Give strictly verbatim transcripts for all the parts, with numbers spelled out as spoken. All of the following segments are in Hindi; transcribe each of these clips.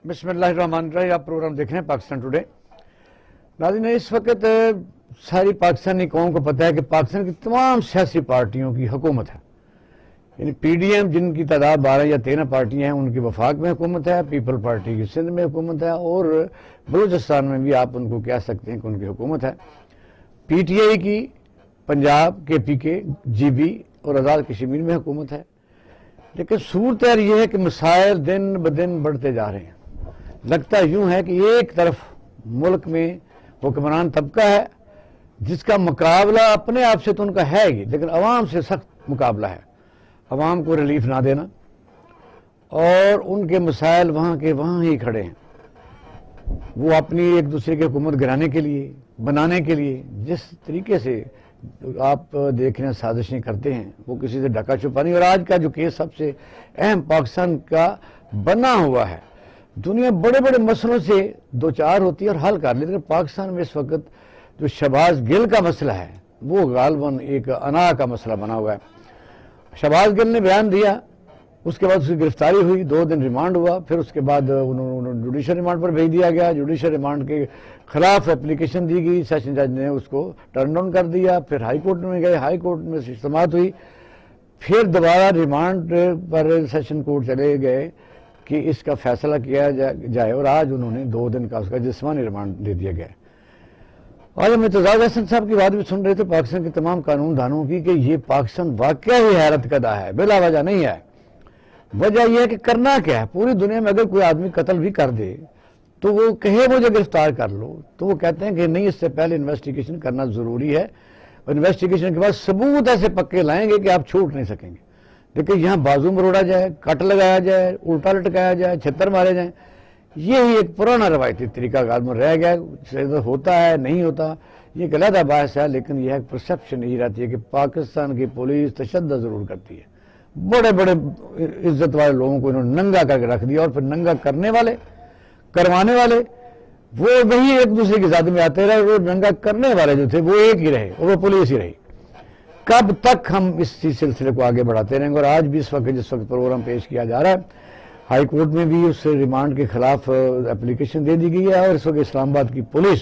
बिस्मिल्लाहिर्रहमानिर्रहीम। आप प्रोग्राम देख रहे हैं पाकिस्तान टुडे। नाज़रीन, इस वक्त सारी पाकिस्तानी कौम को पता है कि पाकिस्तान की तमाम सियासी पार्टियों की हुकूमत है। यानी पी डी एम जिनकी तादाद बारह या तेरह पार्टियां हैं, उनकी वफाक में हुकूमत है, पीपल पार्टी की सिंध में हुकूमत है, और बलूचिस्तान में भी आप उनको कह सकते हैं कि उनकी हुकूमत है। पी टी आई की पंजाब के पी के जी बी और आज़ाद कश्मीर में हुकूमत है। लेकिन सूरत यह है कि मसाइल दिन ब दिन बढ़ते जा रहे हैं। लगता यूं है कि एक तरफ मुल्क में हुक्मरान तबका है जिसका मुकाबला अपने आप से तो उनका है ही, लेकिन अवाम से सख्त मुकाबला है। अवाम को रिलीफ ना देना और उनके मसाइल वहाँ के वहाँ ही खड़े हैं। वो अपनी एक दूसरे की हुकूमत गिराने के लिए, बनाने के लिए जिस तरीके से आप देख रहे हैं साजिशें करते हैं, वो किसी से ढका छुपा नहीं। और आज का जो केस सबसे अहम पाकिस्तान का बना हुआ है, दुनिया बड़े बड़े मसलों से दो चार होती है और हल कर लेती है। पाकिस्तान में इस वक्त जो शहबाज गिल का मसला है वो गालबन एक अना का मसला बना हुआ है। शहबाज गिल ने बयान दिया, उसके बाद उसकी गिरफ्तारी हुई, दो दिन रिमांड हुआ, फिर उसके बाद उन्होंने जुडिशल रिमांड पर भेज दिया गया। जुडिशल रिमांड के खिलाफ एप्लीकेशन दी गई, सेशन जज ने उसको टर्न डाउन कर दिया। फिर हाई कोर्ट में गए, हाई कोर्ट में समाअत हुई, फिर दोबारा रिमांड पर सेशन कोर्ट चले गए कि इसका फैसला किया जाए, और आज उन्होंने दो दिन का उसका जिस्मानी रिमांड दे दिया गया। आज हम इत्तेजाज हसन साहब की बात भी सुन रहे थे पाकिस्तान के तमाम कानून दानों की कि ये पाकिस्तान वाकई ही हैरत कदा है, बिला वजह नहीं है। वजह यह है कि करना क्या है, पूरी दुनिया में अगर कोई आदमी कत्ल भी कर दे तो वो कहे मुझे गिरफ्तार कर लो, तो वो कहते हैं कि नहीं, इससे पहले इन्वेस्टिगेशन करना जरूरी है, और इन्वेस्टिगेशन के बाद सबूत ऐसे पक्के लाएंगे कि आप छूट नहीं सकेंगे। लेकिन यहाँ बाजू मरोड़ा जाए, कट लगाया जाए, उल्टा लटकाया जाए, छत्तर मारे जाए, यही एक पुराना रवायती तरीका गालमन रह गया। होता है नहीं होता ये गलत बात है, लेकिन यह परसेप्शन यही रहती है कि पाकिस्तान की पुलिस तशद्दुद जरूर करती है। बड़े बड़े इज्जत वाले लोगों को इन्होंने नंगा करके रख दिया, और फिर नंगा करने वाले, करवाने वाले वो वही एक दूसरे की जात में आते रहे। वो नंगा करने वाले जो थे वो एक ही रहे, और वो पुलिस ही रही। कब तक हम इस सिलसिले को आगे बढ़ाते रहेंगे। और आज भी इस वक्त जिस वक्त प्रोग्राम पेश किया जा रहा है, हाई कोर्ट में भी उस रिमांड के खिलाफ एप्लीकेशन दे दी गई है, और इस वक्त इस्लामाबाद की पुलिस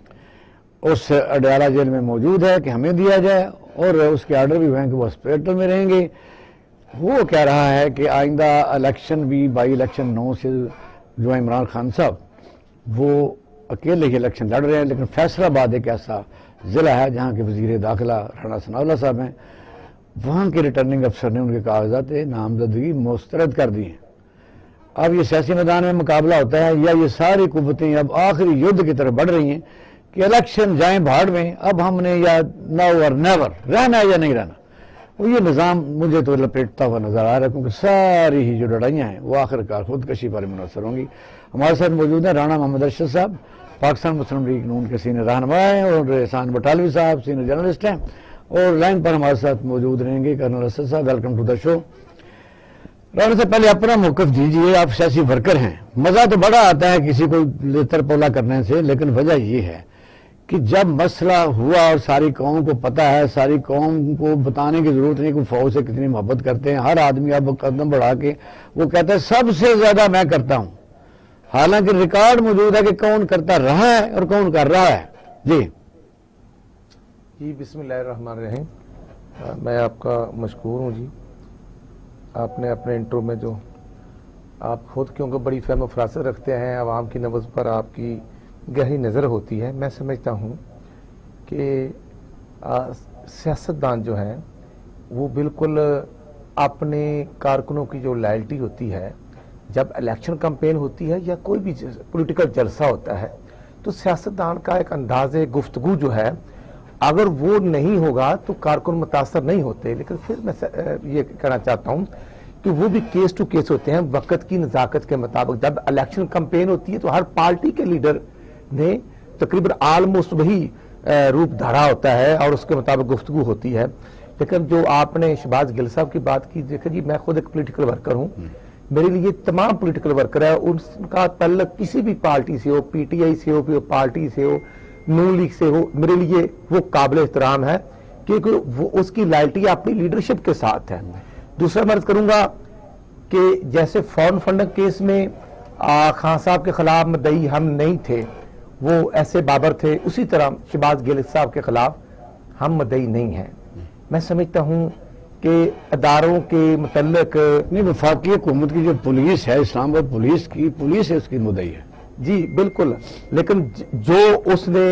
उस अडयाला जेल में मौजूद है कि हमें दिया जाए, और उसके आर्डर भी हुए हैं कि वो हॉस्पिटल में रहेंगे। वो कह रहा है कि आइंदा इलेक्शन भी बाई इलेक्शन नौ से जो इमरान खान साहब वो अकेले ही इलेक्शन लड़ रहे हैं। लेकिन फैसलाबाद एक ऐसा ज़िला है जहाँ के वज़ीर दाखिला राणा सनाउल्लाह साहब हैं, वहाँ के रिटर्निंग अफसर ने उनके कागजात नामजदगी मुस्तरद कर दी हैं। अब ये सियासी मैदान में मुकाबला होता है, या ये सारी कुव्वतें अब आखिरी युद्ध की तरफ बढ़ रही हैं कि इलेक्शन जाए भाड़ में, अब हमने या नाउ और नेवर रहना है या नहीं रहना। और ये निज़ाम मुझे तो लपेटता हुआ नजर आ रहा है, क्योंकि सारी ही जो लड़ाइयाँ हैं वो आखिरकार खुदकशी पर मुनहसर होंगी। हमारे साथ मौजूद हैं राणा मोहम्मद अरशद साहब, पाकिस्तान मुस्लिम लीग नून के सीनियर रहनुमा हैं, और एहसान बटालवी साहब सीनियर जर्नलिस्ट हैं, और लाइन पर हमारे साथ मौजूद रहेंगे कर्नल असद साहब। Welcome to the show. Rana साहब, पहले अपना मौकफ दीजिए। आप सियासी वर्कर हैं, मजा तो बड़ा आता है किसी को लेतर पोला करने से, लेकिन वजह ये है कि जब मसला हुआ और सारी कौम को पता है, सारी कौम को बताने की जरूरत नहीं कि फौज से कितनी मोहब्बत करते हैं, हर आदमी अब कदम बढ़ा के वो कहता है सबसे ज्यादा मैं करता हूं, हालांकि रिकॉर्ड मौजूद है कि कौन करता रहा है और कौन कर रहा है। जी जी बिस्मिल्लाहिर्रहमानिर्रहीम। मैं आपका मशकूर हूँ जी। आपने अपने इंट्रो में जो आप खुद क्योंकि बड़ी फहम फरासत रखते हैं, आवाम की नब्ज़ पर आपकी गहरी नज़र होती है। मैं समझता हूँ कि सियासतदान जो हैं वो बिल्कुल अपने कारकुनों की जो लॉयल्टी होती है, जब इलेक्शन कैंपेन होती है या कोई भी पॉलिटिकल जलसा होता है, तो सियासतदान का एक अंदाज़े गुफ्तगू जो है, अगर वो नहीं होगा तो कारकुन मुतासर नहीं होते। लेकिन फिर मैं ये कहना चाहता हूँ कि वो भी केस टू केस होते हैं, वक्त की नज़ाकत के मुताबिक। जब इलेक्शन कैंपेन होती है तो हर पार्टी के लीडर ने तकरीबन आलमोस्ट वही रूप धारा होता है और उसके मुताबिक गुफ्तगू होती है। लेकिन जो आपने शहबाज गिल साहब की बात की, देखिए जी, मैं खुद एक पॉलिटिकल वर्कर हूँ, मेरे लिए तमाम पॉलिटिकल वर्कर है, उनका तल्लक किसी भी पार्टी से हो, पीटीआई से हो, पार्टी से हो, नून लीग से हो, मेरे लिए वो काबिल एहतराम है, क्योंकि वो उसकी लॉयल्टी अपनी लीडरशिप के साथ है। दूसरा मैं अर्ज करूंगा कि जैसे फॉरेन फंडिंग केस में आ, खान साहब के खिलाफ मदई हम नहीं थे, वो ऐसे बाबर थे, उसी तरह शहबाज गिल साहब के खिलाफ हम मदई नहीं हैं। मैं समझता हूँ कि अदारों के मुतल्लिक नहीं, वफाकी हुकूमत की जो पुलिस है, इस्लामाबाद पुलिस की पुलिस है, उसकी मुद्दई है जी बिल्कुल, लेकिन जो उसने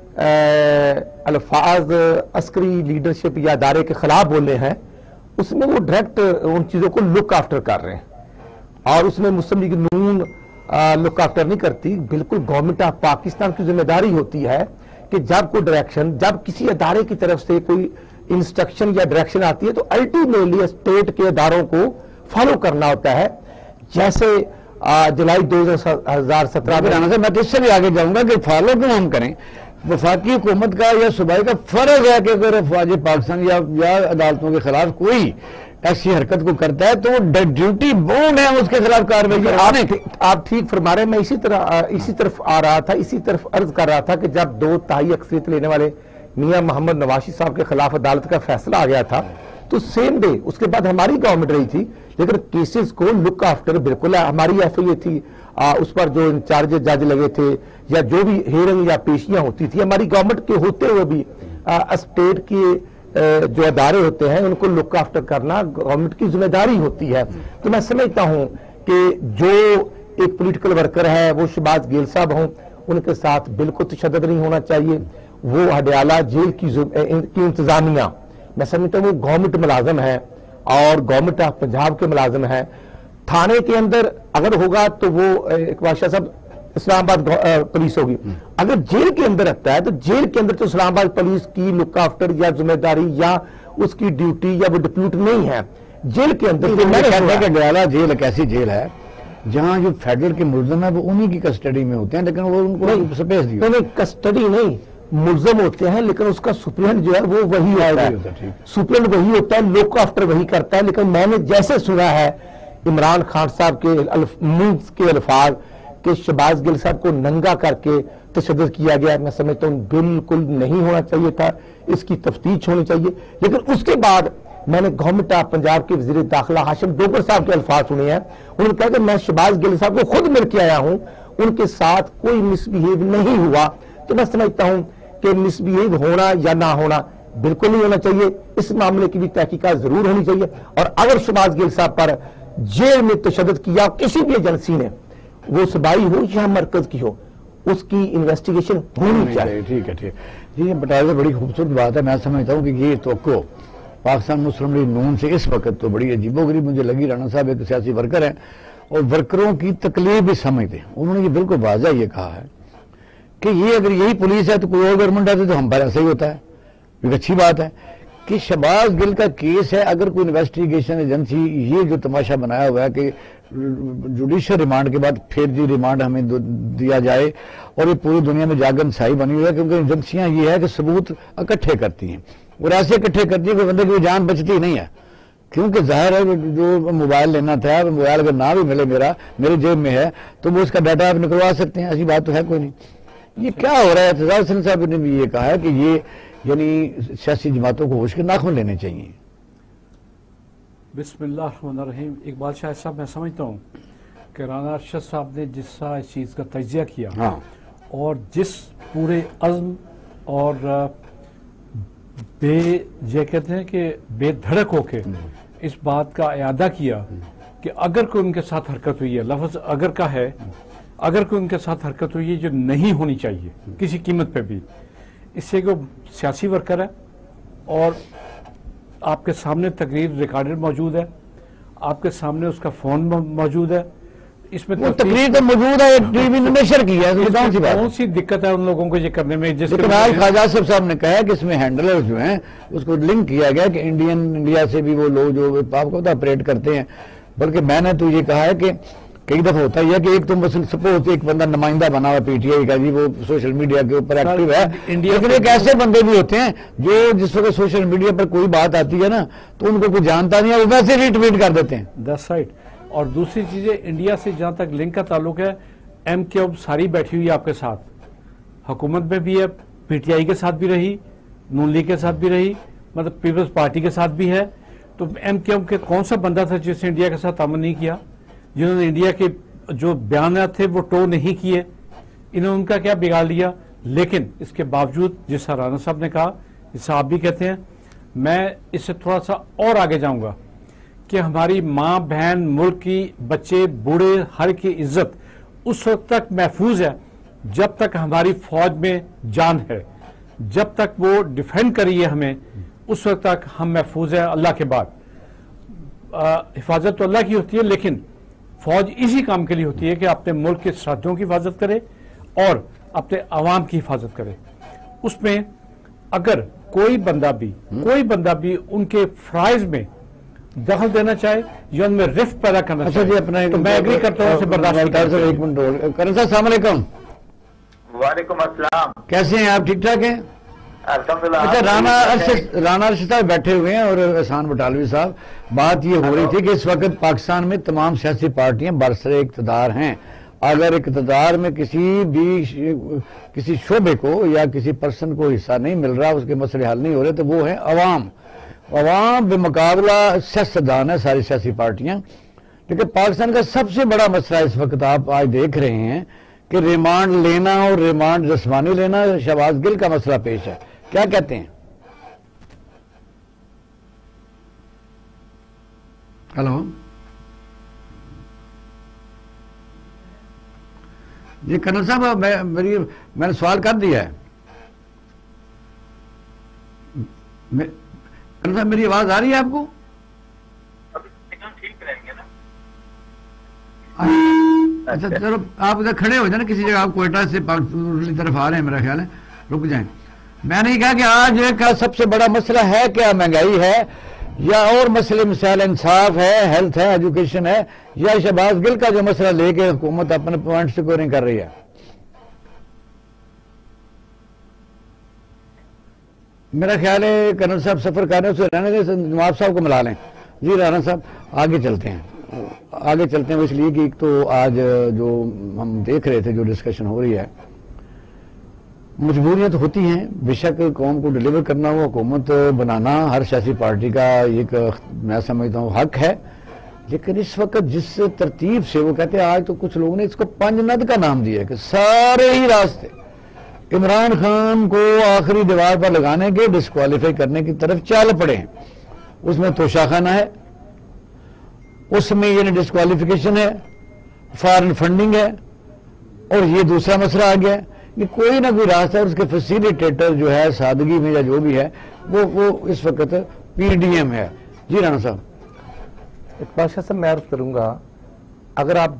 अल्फाज अस्करी लीडरशिप या अदारे के खिलाफ बोले हैं, उसमें वो डायरेक्ट उन चीज़ों को लुक आफ्टर कर रहे हैं, और उसमें मुस्लिम लीग नून लुक आफ्टर नहीं करती। बिल्कुल गवर्नमेंट ऑफ पाकिस्तान की जिम्मेदारी होती है कि जब कोई डायरेक्शन, जब किसी अदारे की तरफ से कोई इंस्ट्रक्शन या डायरेक्शन आती है तो अल्टीमेटली स्टेट के अदारों को फॉलो करना होता है। जैसे जुलाई दो हजार सत्रह में, मैं तो इससे भी आगे जाऊंगा कि फॉलो क्यों हम करें। वफाकी हुकूमत का या सूबाई का फर्ज है कि अगर अफवाज पाकिस्तान या, या अदालतों के खिलाफ कोई ऐसी हरकत को करता है तो वो ड्यूटी बोर्ड है उसके खिलाफ कार्रवाई। आप आप ठीक फरमा रहे हैं। मैं इसी तरह इसी तरफ आ रहा था, इसी तरफ अर्ज कर रहा था कि जब दो ताई अक्सरियत लेने वाले मियां मोहम्मद नवाशी साहब के खिलाफ अदालत का फैसला आ गया था, तो सेम डे उसके बाद हमारी गवर्नमेंट रही थी, लेकिन केसेस को लुक आफ्टर बिल्कुल हमारी एफ आई ए थी, आ, उस पर जो इंचार्ज जज लगे थे या जो भी हेयरिंग या पेशियां होती थी, हमारी गवर्नमेंट के होते हुए भी आ, स्टेट के आ, जो अदारे होते हैं उनको लुक आफ्टर करना गवर्नमेंट की जिम्मेदारी होती है। तो मैं समझता हूं कि जो एक पॉलिटिकल वर्कर है वो शहबाज गिल साहब हों, उनके साथ बिल्कुल तशद्दुद नहीं होना चाहिए। वो हडियाला जेल की की इंतजामिया, मैं समझता हूँ वो गवर्नमेंट मुलाजम है और गवर्नमेंट ऑफ पंजाब के मुलाजम है। थाने के अंदर अगर होगा तो वो एक बादशाह साहब इस्लामाबाद पुलिस होगी, अगर जेल के अंदर रखता है तो जेल के अंदर तो इस्लामाबाद पुलिस की लुक आफ्टर या जिम्मेदारी या उसकी ड्यूटी या वो डिप्यूट नहीं है। जेल के अंदर तो मैंने कहता है कि गयाला जेल एक ऐसी जेल है जहां जो फेडरल के मुलजम है वो उन्हीं की कस्टडी में होते हैं, लेकिन वो उनको स्पेस दी नहीं, कस्टडी नहीं, मुलजम होते हैं, लेकिन उसका सुप्रीडेंट जो है वो वही होता है, सुप्रीडेंट वही होता है, लुक आफ्टर वही करता है। लेकिन मैंने जैसे सुना है इमरान खान साहब के मुंह के अल्फाज कि शहबाज गिल साहब को नंगा करके तशद्दुद किया गया, मैं समझता हूँ बिल्कुल नहीं होना चाहिए था, इसकी तफ्तीश होनी चाहिए। लेकिन उसके बाद मैंने गवर्नमेंट ऑफ पंजाब के वजीर दाखिला हाशिम डोगर साहब के अल्फाज सुने हैं, उन्होंने कहा कि मैं शहबाज गिल साहब को खुद मिल के आया हूं, उनके साथ कोई मिसबिहेव नहीं हुआ। तो मैं समझता हूं कि मिसबिहेव होना या ना होना बिल्कुल नहीं होना चाहिए, इस मामले की भी तहकीकात जरूर होनी चाहिए। और अगर शहबाज गिल साहब पर जेल में तशद्दुद किया किसी भी एजेंसी ने, वो सूबाई हो या मरकज की हो, उसकी इन्वेस्टिगेशन होनी चाहिए। ठीक है, ठीक जी, ये बताया बड़ी खूबसूरत बात है। मैं समझता हूँ कि ये तो पाकिस्तान मुस्लिम लीग नून से इस वक्त तो बड़ी अजीबोगरीब मुझे लगी। राणा साहब एक सियासी वर्कर हैं और वर्करों की तकलीफ भी समझते हैं। उन्होंने ये बिल्कुल वाज़ा ये कहा है कि ये अगर यही पुलिस है तो कोई और गवर्नमेंट आती तो हम पर ऐसा ही होता है। एक अच्छी बात है कि शहबाज गिल का केस है, अगर कोई इन्वेस्टिगेशन एजेंसी ये जो तमाशा बनाया हुआ है कि जुडिशियल रिमांड के बाद फिर जी रिमांड हमें दिया जाए, और ये पूरी दुनिया में जागन साई बनी हुई है, क्योंकि एजेंसियां ये है कि सबूत इकट्ठे करती हैं और ऐसे इकट्ठे करती है कि बंदे की जान बचती नहीं है। क्योंकि जाहिर है जो मोबाइल लेना था, मोबाइल अगर ना भी मिले मेरा मेरे जेब में है तो वो उसका डाटा आप निकलवा सकते हैं, ऐसी बात तो है कोई नहीं। ये क्या हो रहा है? एतजाज हसन साहब ने भी ये कहा है कि ये यानी सियासी जमातों को होश के नाखून लेने चाहिए। बिस्मिल्लाहिर्रहमानिर्रहीम। इकबाल शाह साहब, मैं समझता हूँ कि राना अरशद साहब ने जिस इस चीज़ का तजिया किया, हाँ, और जिस पूरे अज़्म और बे ये कहते हैं कि बेधड़क होके इस बात का इयादा किया कि अगर कोई उनके साथ हरकत हुई है, लफ्ज़ अगर का है, अगर कोई उनके साथ हरकत हुई है जो नहीं होनी चाहिए किसी कीमत पे भी, इससे कि सियासी वर्कर है और आपके सामने तकरीर रिकॉर्डेड मौजूद है, आपके सामने उसका फोन मौजूद है, इसमें वो तकरीर तो मौजूद है, टीवी ने नशर किया है, कौन सी कौन सी दिक्कत है उन लोगों को ये करने में? जैसे ख्वाजा साहब ने कहा कि इसमें हैंडलर जो हैं उसको लिंक किया गया कि इंडियन इंडिया से भी वो लोग जो आपको तो ऑपरेट करते हैं। बल्कि मैंने तो ये कहा है कि कई दफा होता है कि एक तो मसल सपोज एक बंदा नुमाइंदा बना हुआ पीटीआई का जी, वो सोशल मीडिया के ऊपर एक्टिव है, लेकिन एक ऐसे बंदे भी होते हैं जो जिस वक्त सोशल मीडिया पर कोई बात आती है ना तो उनको कुछ जानता नहीं है, वो वैसे रीट्वीट कर देते हैं। That's right. और दूसरी चीजें, इंडिया से जहां तक लिंक का ताल्लुक है, एम क्यूब सारी बैठी हुई है आपके साथ, हुकूमत में भी है, पीटीआई के साथ भी रही, नून लीग के साथ भी रही, मतलब पीपल्स पार्टी के साथ भी है। तो एम क्यूब के कौन सा बंदा था जिसने इंडिया के साथ तामन नहीं किया, जिन्होंने इंडिया के जो बयान थे वो टो नहीं किए, इन्होंने उनका क्या बिगाड़ लिया। लेकिन इसके बावजूद जैसा राणा साहब ने कहा, जैसा आप भी कहते हैं, मैं इससे थोड़ा सा और आगे जाऊंगा कि हमारी माँ बहन, मुल्क की बच्चे, बूढ़े, हर की इज्जत उस वक्त तक महफूज है जब तक हमारी फौज में जान है, जब तक वो डिफेंड करी है हमें, उस वक्त तक हम महफूज है। अल्लाह के बाद हिफाजत तो अल्लाह की होती है, लेकिन फौज इसी काम के लिए होती है कि अपने मुल्क के सरहदों की हिफाजत करे और अपने आवाम की हिफाजत करे। उसमें अगर कोई बंदा भी कोई बंदा भी उनके फ्राइज में दखल देना चाहे या उनमें रिफ्ट पैदा करना अच्छा चाहे, अपना तो मैं एग्री करता हूँ, बर्दाश्त एक मिनट। करण साहब अस्सलाम वालेकुम। वालेकुम अस्सलाम। कैसे हैं आप? ठीक ठाक हैं? अल्हम्दुलिल्लाह। अच्छा, राना अरशद राना अरशद साहब बैठे हुए हैं और एहसान बटालवी साहब, बात ये हो रही थी कि इस वक्त पाकिस्तान में तमाम सियासी पार्टियां बरसरे इक़्तिदार हैं। अगर इक़्तिदार में किसी भी किसी शोबे को या किसी पर्सन को हिस्सा नहीं मिल रहा, उसके मसले हल नहीं हो रहे, तो वो है अवाम। अवाम बेमुकाबला सियासतदान है, सारी सियासी पार्टियां। लेकिन पाकिस्तान का सबसे बड़ा मसला इस वक्त आप आज देख रहे हैं कि रिमांड लेना और रिमांड जिस्मानी लेना, शहबाज गिल का मसला पेश है। क्या कहते हैं? हेलो जी कर्नल साहब, मैं मेरी मैंने सवाल कर दिया है। कर्नल साहब, मेरी आवाज आ रही है आपको? ठीक रहेंगे ना? अच्छा चलो, आप इधर खड़े हो जाए ना किसी जगह, आप कोयटा से दूसरी तरफ आ रहे हैं मेरा ख्याल है, रुक जाएं। मैंने कहा कि आज का सबसे बड़ा मसला है क्या? महंगाई है या और मसले मिसाल इंसाफ है, हेल्थ है, एजुकेशन है, या शहबाज गिल का जो मसला लेके हुकूमत अपने पॉइंट स्कोरिंग कर रही है? मेरा ख्याल है कर्नल साहब सफर कर रहे हैं, उसे रहने दें, नवाब साहब को मिला लें। जी राणा साहब, आगे चलते हैं आगे चलते हैं इसलिए कि एक तो आज जो हम देख रहे थे, जो डिस्कशन हो रही है, मजबूरियां तो होती हैं बेशक, कौम को डिलीवर करना, वो हुकूमत बनाना हर सियासी पार्टी का एक, मैं समझता हूँ, हक है। लेकिन इस वक्त जिस तरतीब से वो कहते हैं, आज तो कुछ लोगों ने इसको पंजनद का नाम दिया है कि सारे ही रास्ते इमरान खान को आखिरी दीवार पर लगाने के, डिस्क्वालीफाई करने की तरफ चल पड़े हैं। उसमें तोशाखाना है, उसमें ये डिस्क्वालिफिकेशन है, फॉरेन फंडिंग है, और ये दूसरा मसला आ गया कि कोई ना कोई रास्ता है, उसके फैसिलिटेटर जो है सादगी में या जो भी है वो वो इस वक्त पीडीएम है। जी राणा साहब। बादशाह साहब, मैं अर्ज करूंगा, अगर आप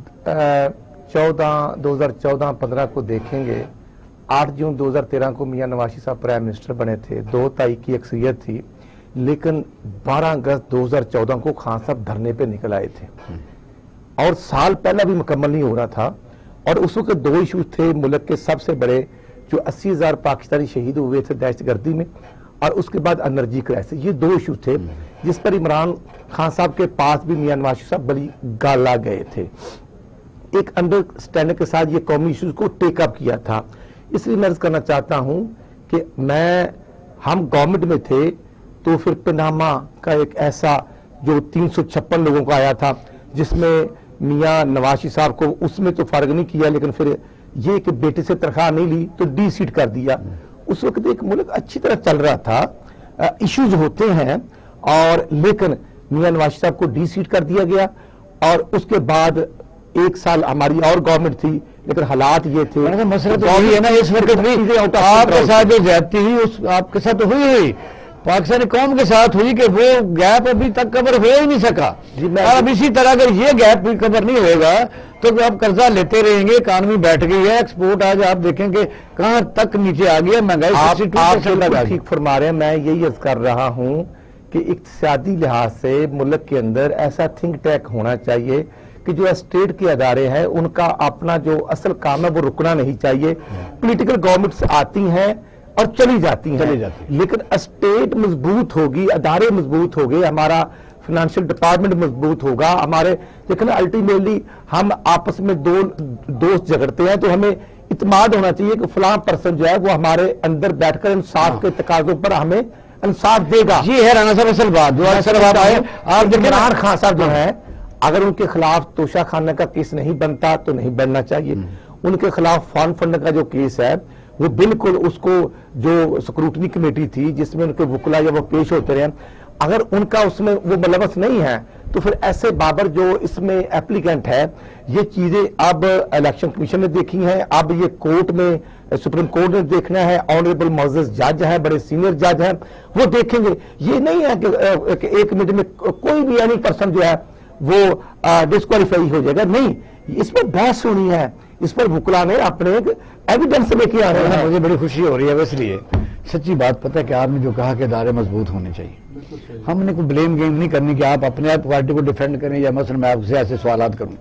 चौदह दो हजार चौदह पंद्रह को देखेंगे, आठ जून दो हजार तेरह को मियां नवाज साहब प्राइम मिनिस्टर बने थे, दो तारीख की अक्सरियत थी, लेकिन बारह अगस्त दो हजार चौदह को खान साहब धरने पे निकल आए थे और साल पहला भी मुकम्मल नहीं हो रहा था। और उस वक्त दो इशू थे मुल्क के सबसे बड़े, जो अस्सी हजार पाकिस्तानी शहीद हुए थे दहशतगर्दी में, और उसके बाद एनर्जी क्राइसिस। ये दो इशू थे जिस पर इमरान खान साहब के पास भी मियां नवाज साहब बड़ी गाला गए थे। एक अंडरस्टैंडिंग के साथ ये कौमी इशूज को टेकअप किया था। इसलिए मैं अर्ज करना चाहता हूं कि मैं हम गवर्नमेंट में थे तो फिर पनामा का एक ऐसा जो तीन सौ छप्पन लोगों का आया था, जिसमें मियां नवाज साहब को उसमें तो फर्क नहीं किया, लेकिन फिर ये कि बेटे से तनख्वाह नहीं ली तो डी सीट कर दिया। उस वक्त एक मुल्क अच्छी तरह चल रहा था, इश्यूज होते हैं, और लेकिन मियां नवाज साहब को डी सीट कर दिया गया। और उसके बाद एक साल हमारी और गवर्नमेंट थी, लेकिन हालात ये थे, मसला तो यही है ना इस वक्त भी आपके साथ जो ज्यादती हुई उस आपके साथ तो हुई हुई पाकिस्तानी कौम के साथ हुई कि वो गैप अभी तक कवर हो ही नहीं सका। और अब इसी तरह अगर ये गैप भी कवर नहीं होगा तो आप कर्जा लेते रहेंगे, इकानमी बैठ गई है, एक्सपोर्ट आज आप देखेंगे कहां तक नीचे आ गया, महंगाई आप ठीक फरमा रहे हैं। मैं यही अर्ज कर रहा हूं कि इक्तिसादी लिहाज से मुल्क के अंदर ऐसा थिंक टैंक होना चाहिए कि जो स्टेट के अदारे हैं उनका अपना जो असल काम है वो रुकना नहीं चाहिए। पॉलिटिकल गवर्नमेंट्स आती हैं और चली जाती हैं, चली जाती, लेकिन स्टेट मजबूत होगी, अदारे मजबूत हो गए, हमारा फाइनेंशियल डिपार्टमेंट मजबूत होगा, हमारे देखना अल्टीमेटली हम आपस में दो दोस्त झगड़ते हैं तो हमें इत्मीनान होना चाहिए कि फलां पर्सन जो है वो हमारे अंदर बैठकर इंसाफ के तकाजों पर हमें इंसाफ देगा। ये है राणा साहब असल बात जो आप आए। आप इमरान खान साहब जो है अगर उनके खिलाफ तोशाखाना का केस नहीं बनता तो नहीं बनना चाहिए। उनके खिलाफ फॉर्म फंड का जो केस है वो बिल्कुल उसको जो स्क्रूटनी कमेटी थी जिसमें उनके वकुला या वो पेश होते रहे, अगर उनका उसमें वो मुलवस नहीं है तो फिर ऐसे बाबर जो इसमें एप्लीकेंट है, ये चीजें अब इलेक्शन कमीशन ने देखी हैं, अब ये कोर्ट में सुप्रीम कोर्ट ने देखना है, ऑनरेबल मोजेस जज है, बड़े सीनियर जज हैं, वो देखेंगे। ये नहीं है कि, कि एक मिनट में कोई भी एनी पर्सन जो है वो डिस्क्वालीफाई हो जाएगा, नहीं, इसमें बहस होनी है, इस पर वकुला ने अपने एविडेंस लेके आ रहे हैं। मुझे बड़ी खुशी हो रही है, इसलिए सच्ची बात पता है कि आपने जो कहा कि अदारे मजबूत होने चाहिए, हमने कोई ब्लेम गेम नहीं करनी कि आप अपने आप पार्टी को डिफेंड करें या मसलन मैं आपसे ऐसे सवालात करूं।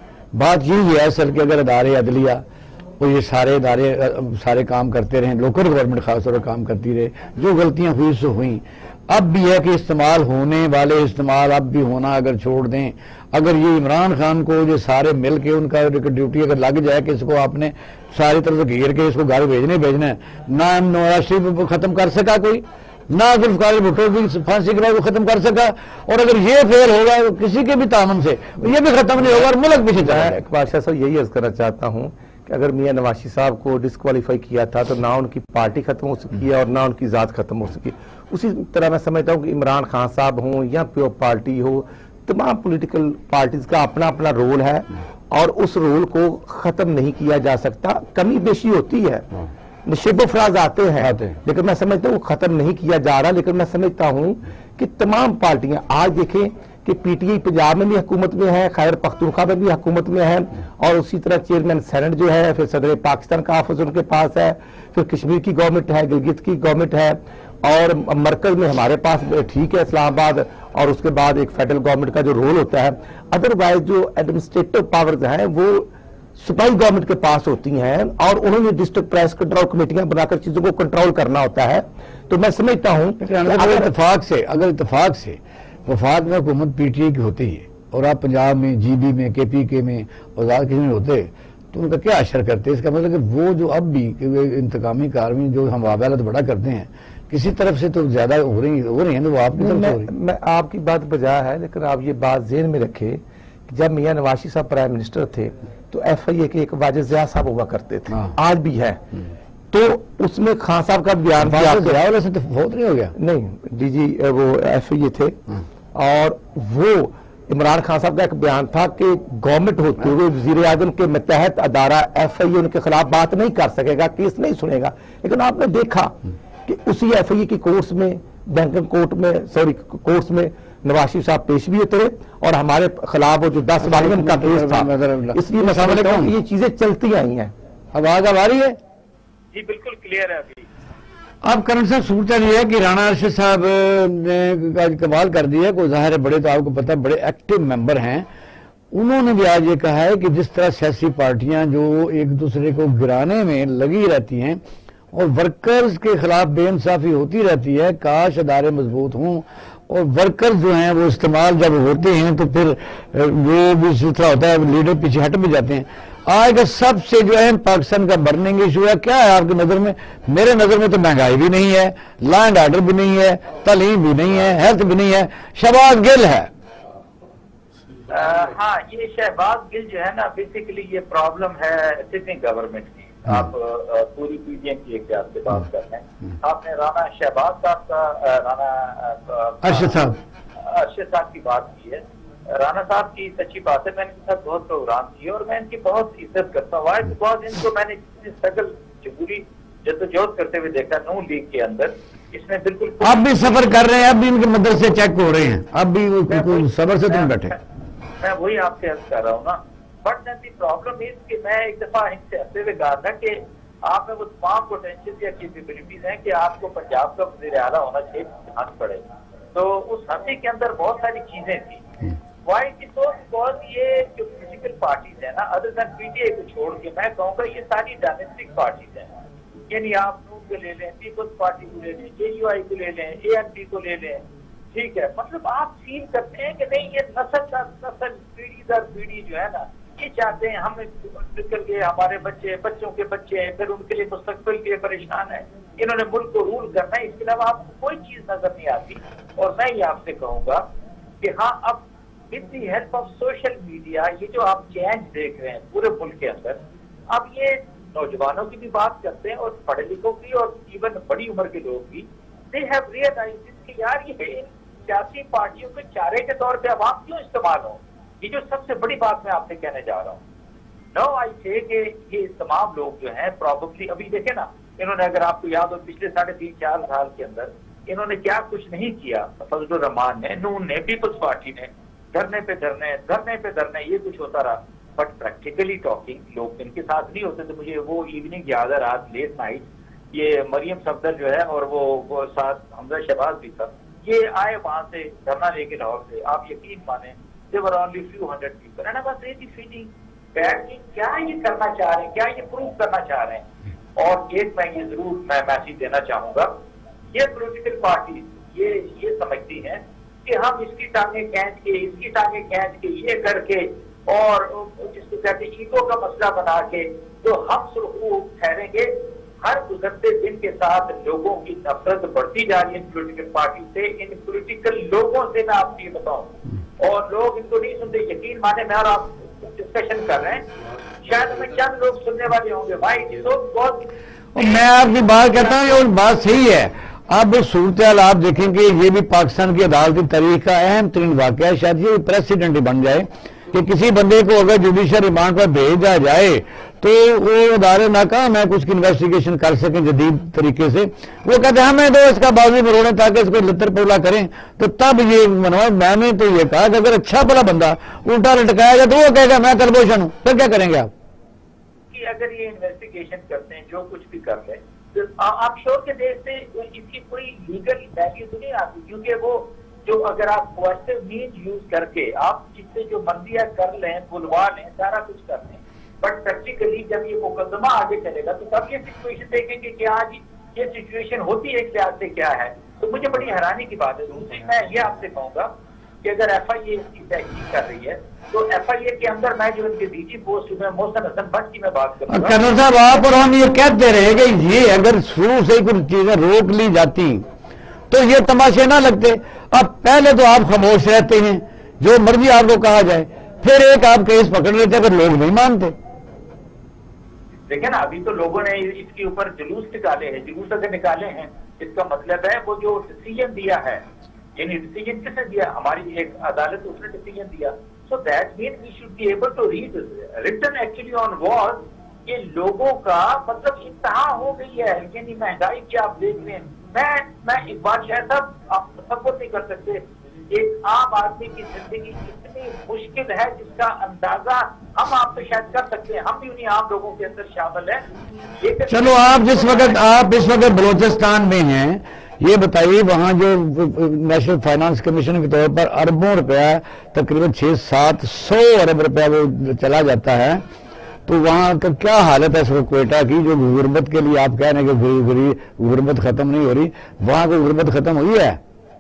बात यही है असल कि अगर अदारे अदलिया और ये सारे इदारे सारे काम करते रहे, लोकल गवर्नमेंट खासतौर पर काम करती रहे, जो गलतियां हुई सो हुई, अब भी है कि इस्तेमाल होने वाले इस्तेमाल अब भी होना अगर छोड़ दें, अगर ये इमरान खान को जो सारे मिल के उनका ड्यूटी अगर लग जाए कि इसको आपने सारी तरफ से घेर के इसको घर भेजने भेजना है, ना नवाज शरीफ को खत्म कर सका कोई, ना जुल्फिकार भुट्टो की फांसी के बाद वो खत्म कर सका, और अगर ये फेल होगा तो किसी के भी तामन से ये भी खत्म नहीं होगा और मुल्क पीछे चला जाएगा। इकबाल शाह साहब यही अर्ज करना चाहता हूँ कि अगर मियां नवाज साहब को डिस्क्वालीफाई किया था तो ना उनकी पार्टी खत्म हो सकी है और ना उनकी जात खत्म हो सकी। उसी तरह मैं समझता हूँ कि इमरान खान साहब हों या प्योर पार्टी हो, तमाम पॉलिटिकल पार्टीज का अपना अपना रोल है और उस रोल को खत्म नहीं किया जा सकता। कमी बेशी होती है, नशेबो फराज आते हैं, आते हैं, लेकिन मैं समझता हूँ वो खत्म नहीं किया जा रहा। लेकिन मैं समझता हूँ कि तमाम पार्टियां आज देखें कि पीटीआई पंजाब में भी हुकूमत में है, खैबर पख्तूनख्वा में भी हुकूमत में है, और उसी तरह चेयरमैन सेनेट जो है, फिर सदर पाकिस्तान का ऑफिस उनके पास है, फिर कश्मीर की गवर्नमेंट है, गिलगित की गवर्नमेंट है, और मरकज में हमारे पास ठीक है इस्लामाबाद, और उसके बाद एक फेडरल गवर्नमेंट का जो रोल होता है। अदरवाइज जो एडमिनिस्ट्रेटिव पावर्स हैं वो सुपाई गवर्नमेंट के पास होती हैं, और उन्होंने डिस्ट्रिक्ट प्राइस कंट्रोल कमेटियां बनाकर चीजों को कंट्रोल करना होता है। तो मैं समझता हूं अगर इतफाक से अगर इतफाक से वफाक में हुकूमत पीटीआई की होती है और आप पंजाब में जीबी में केपीके में आजाद कश्मीर में होते तो उनका क्या असर करते? इसका मतलब कि वो जो अब भी इंतकामी कार्रवाई जो हम वाबैलत बड़ा करते हैं किसी तरफ से तो ज्यादा हो रही हो रही है तो वो आपकी तरफ से हो रही है। मैं आपकी बात बजा है, लेकिन आप ये बात ज़हन में रखें कि जब मियां नवाज साहब प्राइम मिनिस्टर थे तो एफ आई ए के एक वाजिद ज़िया साहब हुआ करते थे, आज भी है, तो उसमें खान साहब का बयान वाले से तो बहुत नहीं हो गया, नहीं डीजी वो एफ आई ए थे, और वो इमरान खान साहब का एक बयान था कि गवर्नमेंट होते हुए वजीर आजम के मतहत अदारा एफ आई ए उनके खिलाफ बात नहीं कर सकेगा, केस नहीं सुनेगा। लेकिन आपने देखा कि उसी एफ आई ए की कोर्ट्स में, बैंकिंग कोर्ट में, सॉरी कोर्ट्स में नवाज शरीफ साहब पेश भी होते रहे और हमारे खिलाफ वो जो दस वालियन का केस था, इसलिए मैं समझता हूं ये चीजें चलती आई हैं। आवाज आ रही है? जी बिल्कुल क्लियर है। अभी अब करण साहब सूरत ये है कि राणा अरशद साहब ने आज कमाल कर दिया, कोई जाहिर है बड़े तो आपको पता है बड़े एक्टिव मेंबर हैं, उन्होंने भी आज ये कहा है कि जिस तरह सियासी पार्टियां जो एक दूसरे को गिराने में लगी रहती हैं और वर्कर्स के खिलाफ बेइंसाफी होती रहती है, काश अदारे मजबूत हों और वर्कर्स जो हैं वो इस्तेमाल जब होते हैं तो फिर वो भी सिलसिला होता है, लीडर पीछे हट भी जाते हैं। आज का सबसे जो है पाकिस्तान का बर्निंग इशू है, क्या है आपकी नजर में? मेरे नजर में तो महंगाई भी नहीं है, लॉ एंड ऑर्डर भी नहीं है, तालीम भी नहीं है, हेल्थ भी नहीं है, शहबाज गिल है। आ, हाँ, ये शहबाज गिल जो है ना, बेसिकली ये प्रॉब्लम है सिटिंग गवर्नमेंट की। आप आ, पूरी पीडीएम की एक से बात कर रहे हैं, आपने राणा शहबाज साहब का, राणा अरशद साहब अरशद साहब की बात की है। राणा साहब की सच्ची बात है, मैंने इनके साथ बहुत प्रोग्राम किए और मैं इनकी बहुत इज्जत करता हूँ। आज बहुत इनको मैंने स्ट्रगल जबूरी जद्दोजहद करते हुए देखा नून लीग के अंदर, इसमें बिल्कुल अब भी सफर कर रहे हैं, अब भी इनके मदरसे चेक हो रहे हैं, अब भी वो सबर से तुम बैठे। मैं वही आपसे अर्ज कर रहा हूँ ना, बट दी प्रॉब्लम इज कि मैं एक दफा इनसे हंसते हुए कहा था कि आप में वो तमाम पोटेंशियल या कैपेबिलिटीज हैं कि आपको पंजाब का वज़ीर आला होना चाहिए, हंस पड़े। तो उस हंसी के अंदर बहुत सारी चीजें थी। वाई की तो बिकॉज ये जो पॉलिटिकल पार्टीज है ना, अदर देन पीटीआई को छोड़ के मैं कहूँगा ये सारी डायनेस्टिक पार्टीज हैं। यानी आप नून को ले लें, पीपल्स पार्टी को ले लें, जे यू आई को ले लें, ए एन पी को ले लें, ठीक है, मतलब आप फील करते हैं कि नहीं ये नस्ल का नस्ल पीढ़ी दर पीढ़ी जो है ना, ये चाहते हैं हम निकल के हमारे बच्चे बच्चों के बच्चे हैं, फिर उनके लिए मुस्तकबिल के लिए परेशान है, इन्होंने मुल्क को रूल करना है, इसके अलावा आपको कोई चीज नजर नहीं आती। और मैं ये आपसे कहूंगा कि हाँ, अब with the help of social media ये जो आप चेंज देख रहे हैं पूरे मुल्क के अंदर, अब ये नौजवानों की भी बात करते हैं और पढ़े लिखों की और इवन बड़ी उम्र के लोग भी, दे हैव रियलाइज्ड कि यार ये सियासी पार्टियों के चारे के तौर पे अवाम क्यों इस्तेमाल हो। ये जो सबसे बड़ी बात मैं आपसे कहने जा रहा हूँ, नो आई से कि ये तमाम लोग जो हैं प्रॉबली, अभी देखे ना इन्होंने, अगर आपको याद हो पिछले साढ़े तीन चार साल के अंदर इन्होंने क्या कुछ नहीं किया, फजलुर रहमान ने, नून ने, पीपल्स पार्टी ने, धरने पे धरने धरने पे धरने ये कुछ होता रहा, बट प्रैक्टिकली टॉकिंग लोग इनके साथ नहीं होते। तो मुझे वो इवनिंग याद है, रात लेट नाइट, ये मरियम सफदर जो है और वो, वो साथ हमजा शहबाज भी था, ये आए वहां से धरना लेके लाहौर से, आप यकीन माने they were only few hundred people and I was really feeling bad कि क्या ये करना चाह रहे हैं, क्या ये प्रूव करना चाह रहे हैं। और एक मैं ये जरूर मैं मैसेज देना चाहूंगा, ये पॉलिटिकल पार्टी ये ये समझती हैं कि हम इसकी टांगे खींच के इसकी टांगे खींच के ये करके और जिसको कहते हैं ईगो का मसला बना के तो हम सुरखू ठहरेंगे। हर गुजरते दिन के साथ लोगों की नफरत बढ़ती जा रही है पॉलिटिकल पार्टी से, इन पॉलिटिकल लोगों से मैं आपको ये बताऊं, और लोग इनको नहीं सुनते। यकीन माने मैं और आप डिस्कशन कर रहे हैं, शायद हमें चंद लोग सुनने वाले होंगे, भाई तो बहुत मैं आपकी बात कहता हूँ और बात सही है। अब सूरत हाल आप देखेंगे, ये भी पाकिस्तान की अदालती तारीख का अहम तरीन वाक़या है, शायद ये प्रेसिडेंट ही बन जाए कि किसी बंदे को अगर जुडिशियल रिमांड पर भेजा जाए तो वो अदारे नाकाम है कुछ की इन्वेस्टिगेशन कर सकें जदीद तरीके से। वो कहते हैं हमें तो इसका बाजी मरोड़े ताकि इसको लतर पोला करें, तो तब ये मनवा। मैंने तो ये कहा कि अगर अच्छा भला बंदा उल्टा लटकाएगा तो वो कहेगा मैं कलभूषण हूं, फिर क्या करेंगे आप? कि अगर ये इन्वेस्टिगेशन करते हैं जो कुछ भी कर ले तो आप श्योर के देश से इसकी कोई लीगल वैल्यू तो नहीं आती, क्योंकि वो जो अगर आप पॉजिटिव मीन यूज करके आप जिससे जो मंदिया कर लें, बुलवा लें, सारा कुछ कर लें, बट प्रैक्टिकली जब ये मुकदमा आगे चलेगा तो तब ये सिचुएशन देखेंगे कि आज ये सिचुएशन होती है क्या से क्या है। तो मुझे बड़ी हैरानी की बात है। दूसरी मैं ये आपसे कहूंगा कि अगर एफ आई ए इसकी तहकीक कर रही है तो एफ आई ए के अंदर मैं जो इनके डीजी पोस्ट में मोहसिन हसन भट्ट की मैं बात करूंगा। कर्नल साहब आप और हम ये कहते रहे कि ये अगर शुरू से ही कुछ चीजें रोक ली जाती तो ये तमाशे ना लगते। अब पहले तो आप खामोश रहते हैं, जो मर्जी आपको कहा जाए, फिर एक आप केस पकड़ लेते अगर लोग नहीं मानते। देखिए ना, अभी तो लोगों ने इसके ऊपर जुलूस निकाले हैं, जुलूस अगर निकाले हैं इसका मतलब है वो जो डिसीजन दिया है, यानी डिसीजन किसने दिया, हमारी एक अदालत उसने डिसीजन दिया। So that mean we should be able to read written actually on wall कि लोगों का मतलब इंतहा हो गई है। यानी महंगाई की आप देख रहे हैं, मैं मैं एक बात शायद आप तसव्वुर नहीं कर सकते, एक आम आदमी की जिंदगी इतनी मुश्किल है जिसका अंदाजा हम आप तो शायद कर सकते हैं, हम भी उन्हीं आम लोगों के अंदर शामिल है। चलो आप जिस वक्त आप इस वक्त बलोचिस्तान में हैं, ये बताइए वहां जो नेशनल फाइनेंस कमीशन के तौर पर अरबों रुपया, तकरीबन छह सात सौ अरब रुपया वो चला जाता है, तो वहां का क्या हालत है इस वक्त क्वेटा की, जो गुर्बत के लिए आप कह रहे हैं कि गुर्बत खत्म नहीं हो रही, वहां को गुर्बत खत्म हुई है?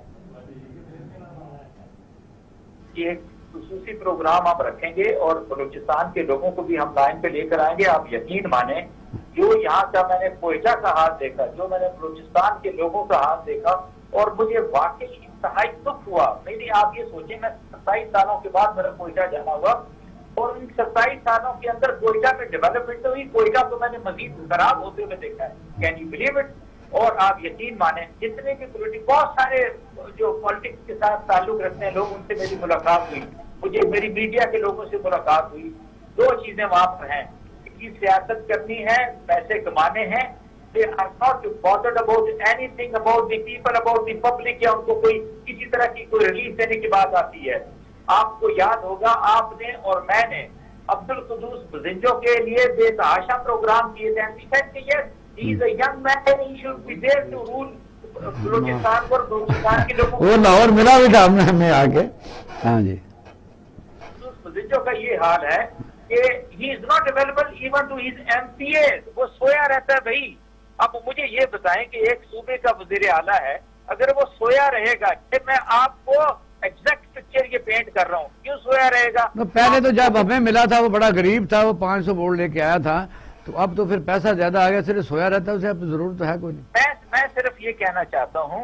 एक खुसूसी प्रोग्राम हम रखेंगे और बलूचिस्तान के लोगों को भी हम लाइन पे लेकर आएंगे। आप यकीन माने, जो यहाँ का मैंने कोयटा का हाथ देखा, जो मैंने बलूचिस्तान के लोगों का हाथ देखा, और मुझे वाकई इंतहाई दुख हुआ। मेरी आप ये सोचे, मैं सत्ताईस सालों के बाद मेरा कोयटा जाना हुआ और इन सत्ताईस सालों के अंदर कोयटा में डेवलपमेंट हुई, कोयटा को मैंने मजीद खराब होते हुए देखा है। Can you believe it? और आप यकीन माने, जितने भी पॉलिटिक्स, बहुत सारे जो पॉलिटिक्स के साथ ताल्लुक रखते हैं लोग, उनसे मेरी मुलाकात हुई, मुझे मेरी मीडिया के लोगों से मुलाकात हुई। दो चीजें वहां पर हैं कि सियासत करनी है, पैसे कमाने हैं, they are not bothered about anything about the people, about the public, या उनको कोई किसी तरह की कोई रिलीफ देने की बात आती है। आपको याद होगा, आपने और मैंने अब्दुल कुद्दूस बुज़िंजो के लिए बेतहाशा प्रोग्राम किए थे। He is a young man, he should be there to rule Balochistan पर, बलूचिस्तान के लोगों को। वो लाहौर मिला भी था हमने हमें आके। हाँ जी, बुज़िंजो का ये हाल है कि he is not available even to his M P A, वो सोया रहता है भाई। अब मुझे ये बताएं कि एक सूबे का वज़ीर आला है, अगर वो सोया रहेगा, मैं आपको एग्जैक्ट पिक्चर ये पेंट कर रहा हूँ, क्यों सोया रहेगा? तो पहले तो जब हमें मिला था वो बड़ा गरीब था, वो पाँच सौ वोट लेके आया था, तो अब तो फिर पैसा ज्यादा आ गया, सिर्फ सोया रहता है, उसे अब जरूरत तो है कोई नहीं। मैं मैं सिर्फ ये कहना चाहता हूँ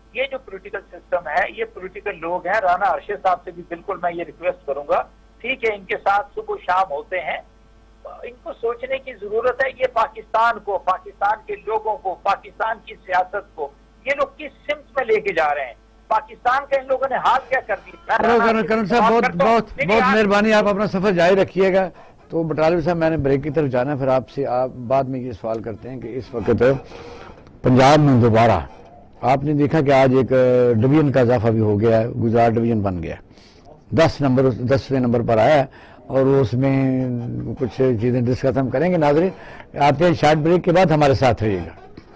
ये जो पॉलिटिकल सिस्टम है, ये पॉलिटिकल लोग हैं। राना अरशद साहब से भी बिल्कुल मैं ये रिक्वेस्ट करूंगा, ठीक है, इनके साथ सुबह शाम होते हैं, इनको सोचने की जरूरत है, ये पाकिस्तान को, पाकिस्तान के लोगों को, पाकिस्तान की सियासत को ये लोग किस सिम्त में लेके जा रहे हैं। पाकिस्तान का इन लोगों ने हाल क्या कर दिया। करण साहब बहुत बहुत बहुत मेहरबानी, आप अपना सफर जारी रखिएगा। तो बटालवी साहब मैंने ब्रेक की तरफ जाना है, फिर आपसे आप बाद में ये सवाल करते हैं कि इस वक्त पंजाब में दोबारा आपने देखा कि आज एक डिवीजन का इजाफा भी हो गया है, गुजरात डिवीजन बन गया, दस नंबर दसवें नंबर पर आया है और उसमें कुछ चीजें डिस्कस हम करेंगे। नाज़रीन आते हैं शॉर्ट ब्रेक के बाद, हमारे साथ रहिएगा।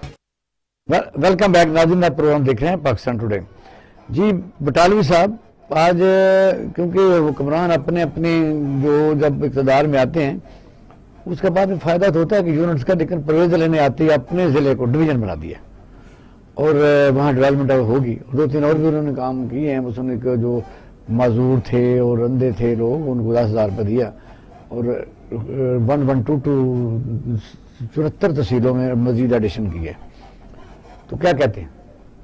वेलकम बैक नाज़रीन, आप प्रोग्राम देख रहे हैं पाकिस्तान टुडे। जी बटालवी साहब, आज क्योंकि हुक्मरान अपने अपने जो जब इक़्तिदार में आते हैं उसके बाद में फायदा तो होता है कि यूनिट्स का, लेकिन परवेज लेने आती है अपने जिले को डिवीजन बना दिया और वहाँ डेवलपमेंट होगी। दो तीन और भी उन्होंने काम किए हैं, उसने जो मजदूर थे और अंधे थे लोग, उनको दस हजार रुपये दिया और वन वन टू टू चौहत्तर तहसीलों में मजीद एडिशन किए। तो क्या कहते हैं,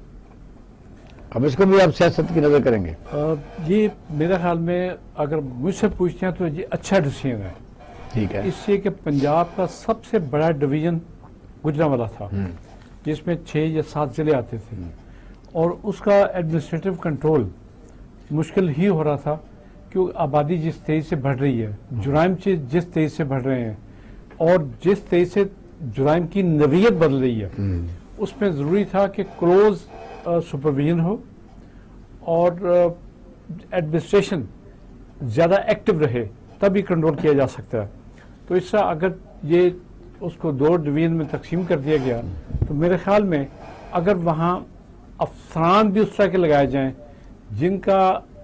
अब इसको भी आप सियासत की नजर करेंगे? आ, ये मेरे ख्याल में अगर मुझसे पूछते हैं तो ये अच्छा डिसीजन है। ठीक है, इससे कि पंजाब का सबसे बड़ा डिवीजन गुजरांवाला था जिसमें छः या सात जिले आते थे और उसका एडमिनिस्ट्रेटिव कंट्रोल मुश्किल ही हो रहा था क्योंकि आबादी जिस तेजी से बढ़ रही है, जुराइम से जिस तेजी से बढ़ रहे हैं और जिस तेजी से जुराइम की नवीयत बदल रही है, उसमें ज़रूरी था कि क्लोज सुपरविजन हो और एडमिनिस्ट्रेशन ज़्यादा एक्टिव रहे, तभी कंट्रोल किया जा सकता है। तो इससे अगर ये उसको दो डिवीजन में तकसीम कर दिया गया तो मेरे ख्याल में अगर वहाँ अफसरान भी उस तरह के लगाए जाएं जिनका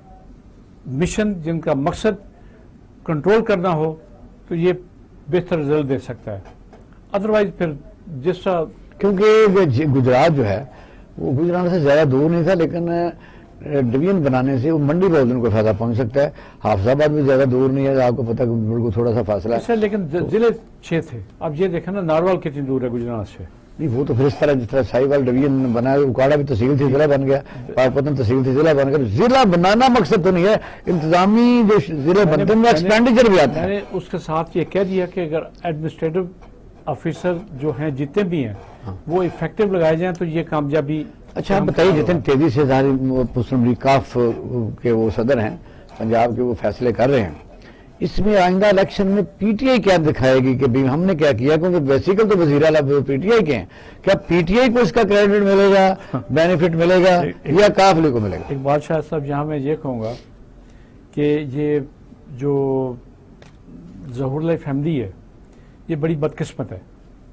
मिशन, जिनका मकसद कंट्रोल करना हो, तो ये बेहतर रिजल्ट दे सकता है। अदरवाइज फिर जिस तरह, क्योंकि गुजरात जो है वो गुजरात से ज्यादा दूर नहीं था, लेकिन डिवीजन बनाने से वो मंडी बहुत उनको फायदा पहुंच सकता है। हाफिजाबाद भी ज्यादा दूर नहीं है, आपको पता है थोड़ा सा फासला है, लेकिन तो, जिले छह थे। अब ये देखें ना नारवाल कितनी दूर है गुजरात से। नहीं वो तो फिर इस तरह जिस तरह साहिवाल डिवीजन बना, उकाड़ा भी तहसील थी जिला बन गया, पाकपतन तहसील थी जिला बन गया। जिला बनाना मकसद तो नहीं है, इंतजामी जो जिले बनते हैं एक्सपेंडिचर भी आता है। मैंने उसके साथ ये कह दिया कि अगर एडमिनिस्ट्रेटिव ऑफिसर जो हैं जितने भी हैं हाँ। वो इफेक्टिव लगाए जाएं तो ये कामयाबी। अच्छा आप बताइए, जितने तेजी से मुस्लिम लीग काफ के वो सदर हैं पंजाब के, वो फैसले कर रहे हैं, इसमें आइंदा इलेक्शन में पीटीआई क्या दिखाएगी कि भाई हमने क्या किया? क्योंकि बेसिकल तो वजीर आला पीटीआई के हैं, क्या पीटीआई को इसका क्रेडिट मिलेगा, बेनिफिट मिलेगा या काफले को मिलेगा? इकबाल शाह साहब, यहाँ मैं ये कहूँगा कि ये जो ज़हूरुल्लाह फैमिली है ये बड़ी बदकिस्मत है।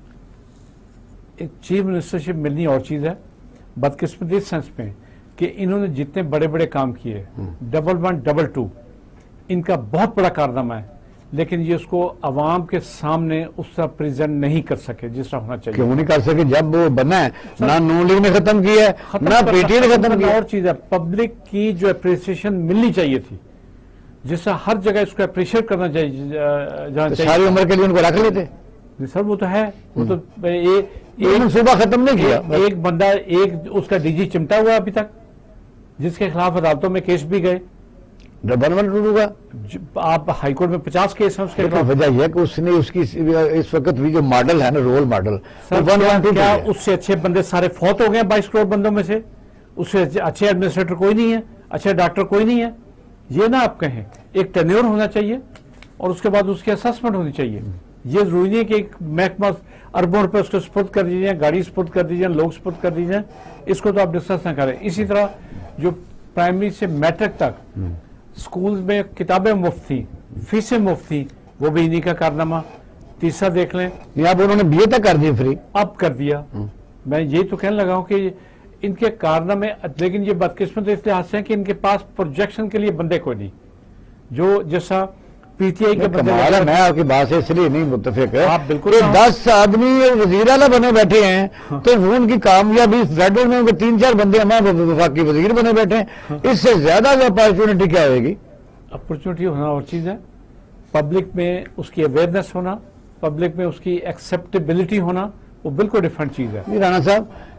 एक चीफ मिनिस्टरशिप मिलनी और चीज़ है, बदकिस्मत इस सेंस में कि इन्होंने जितने बड़े बड़े काम किए, डबल वन डबल टू, इनका बहुत बड़ा कारनामा है, लेकिन ये उसको अवाम के सामने उस तरह प्रेजेंट नहीं कर सके जिस तरह होना चाहिए। क्यों नहीं कर सके? जब वो बना है ना नून लीग ने खत्म किया है, ना पीटीआई ने खत्म किया। और चीज है, पब्लिक की जो अप्रिसिएशन मिलनी चाहिए थी, जिससे हर जगह इसको अप्रिशिएट करना चाहिए, जाना तो सारी उम्र के लिए उनको रख लेते। सर वो तो है, वो तो ए, एक सुबह खत्म नहीं किया। एक, एक बंदा, एक उसका डीजी चिमटा हुआ अभी तक, जिसके खिलाफ अदालतों में केस भी गए। डबल वन टू का आप हाईकोर्ट में पचास केस हैं उसके खिलाफ। वजह यह कि उसने उसकी इस वक्त भी जो मॉडल है ना, रोल मॉडल, क्या उससे अच्छे बंदे सारे फौत हो गए बाईस करोड़ बंदों में से? उससे अच्छे एडमिनिस्ट्रेटर कोई नहीं है, अच्छे डॉक्टर कोई नहीं है। ये ना आप कहें, एक टेन्योर होना चाहिए और उसके बाद उसकी असेसमेंट होनी चाहिए। ये जरूरी नहीं कि एक महकमा अरबों रुपए उसको स्पुर्द कर दीजिए, गाड़ी स्पुर्द कर दीजिए, लोग स्पुर्द कर दीजिए, इसको तो आप डिस्कस ना करें। इसी तरह जो प्राइमरी से मैट्रिक तक स्कूल में किताबें मुफ्त थी, फीसें मुफ्त थी, वो भी इन्हीं का कारनामा। तीसरा देख लें, यहाँ पर उन्होंने बीए तक कर दिया फ्री, अब कर दिया। मैं यही तो कहने लगा हूं कि इनके कारनामे, लेकिन ये बदकिस्मत इस लिहाज से है कि इनके पास प्रोजेक्शन के लिए बंदे कोई नहीं, जो जैसा पीटीआई के बंदे। मैं आपकी बात से इसलिए नहीं मुत्तफिक है, आप बिल्कुल दस आदमी वजीर आला बने बैठे हैं, हाँ। तो वो उनकी कामयाबी फेडरल में उनके तीन चार बंदे हमारे वफाकी वजीर बने बैठे हैं, हाँ। इससे ज्यादा अपॉर्चुनिटी क्या होगी? अपॉर्चुनिटी होना और चीज है, पब्लिक में उसकी अवेयरनेस होना, पब्लिक में उसकी एक्सेप्टेबिलिटी होना, वो बिल्कुल डिफरेंट चीज है। राणा साहब,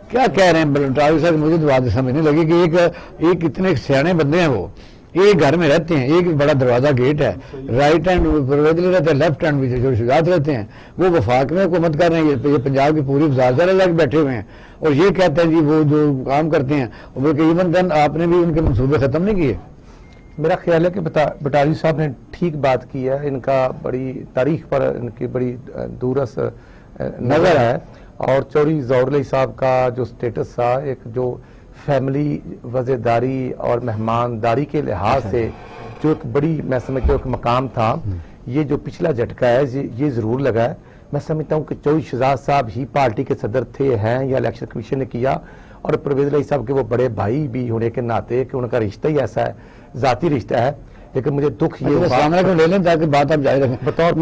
क्या कह रहे हैं बलटावी साहब, मुझे तो बात समझ नहीं लगी कि एक एक इतने सियाने बंदे हैं, वो एक घर में रहते हैं, एक बड़ा दरवाजा गेट है, राइट हैंड परवेज रहते हैं, लेफ्ट हैंड भी जो शुजात रहते हैं, वो वफाक में हुकूमत कर रहे हैं, ये पंजाब की पूरी वजारत लग बैठे हुए हैं और ये कहते हैं जी वो जो काम करते हैं, बल्कि इवन देन आपने भी उनके मनसूबे खत्म नहीं किए। मेरा ख्याल है कि बटाली साहब ने ठीक बात की है, इनका बड़ी तारीख पर इनकी बड़ी दूरस नजर है और चौधरी ज़ौहर अली साहब का जो स्टेटस था, एक जो फैमिली वज़ेदारी और मेहमानदारी के लिहाज से जो एक बड़ी मैं समझता हूँ एक मकाम था, ये जो पिछला झटका है ये, ये ज़रूर लगा है। मैं समझता हूँ कि चौधरी शहजाद साहब ही पार्टी के सदर थे हैं या इलेक्शन कमीशन ने किया, और परवेज अली साहब के वो बड़े भाई भी होने के नाते कि उनका रिश्ता ही ऐसा है, ज़ाती रिश्ता है। लेकिन मुझे दुख ये ले लें ताकि बात आप जारी रखें। बतौर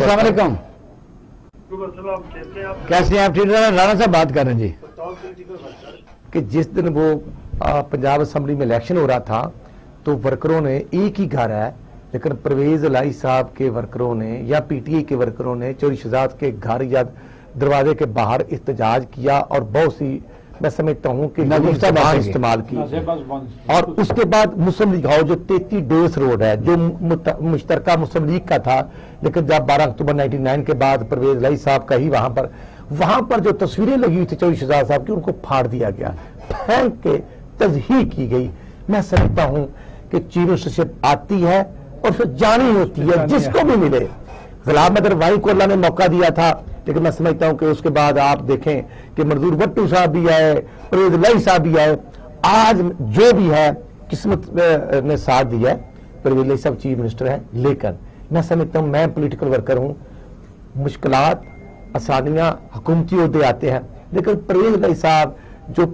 कैसे आप ठीक है? राणा साहब बात कर रहे हैं जी कि जिस दिन वो आ, पंजाब असम्बली में इलेक्शन हो रहा था तो वर्करों ने एक ही घर है, लेकिन परवेज अली साहब के वर्करों ने या पीटीआई के वर्करों ने चौधरी शहजाद के घर या दरवाजे के बाहर एहतजाज किया और बहुत सी मैं समझता हूँ कि ज़बान इस्तेमाल की। और उसके बाद मुस्लिम लीग हाउस जो तैतीस डेस रोड है जो मुश्तरका मुस्लिम लीग का था, लेकिन जब बारह अक्टूबर निन्यानवे के बाद परवेज अली साहब का ही वहां पर वहां पर जो तस्वीरें लगी हुई थी चौधरी शहजाद साहब की, उनको फाड़ दिया गया, फेंक के तजहीक की गई। मैं समझता हूँ कि चीफ मिनिस्टरशिप आती है और फिर जानी होती है जिसको भी मिले। गुलाम अदर वाई को अल्लाह ने मौका दिया था, लेकिन मैं समझता हूं कि उसके बाद आप देखें कि मजदूर भट्टू साहब भी आए, परवेज अली साहब भी आए, आज जो भी है किस्मत ने साथ दिया है, परवेज अली साहब चीफ मिनिस्टर है। लेकिन मैं समझता हूं मैं पॉलिटिकल वर्कर हूं, मुश्किलात आसानियां हुकूमती उहदे आते हैं, लेकिन परवेज अली साहब जो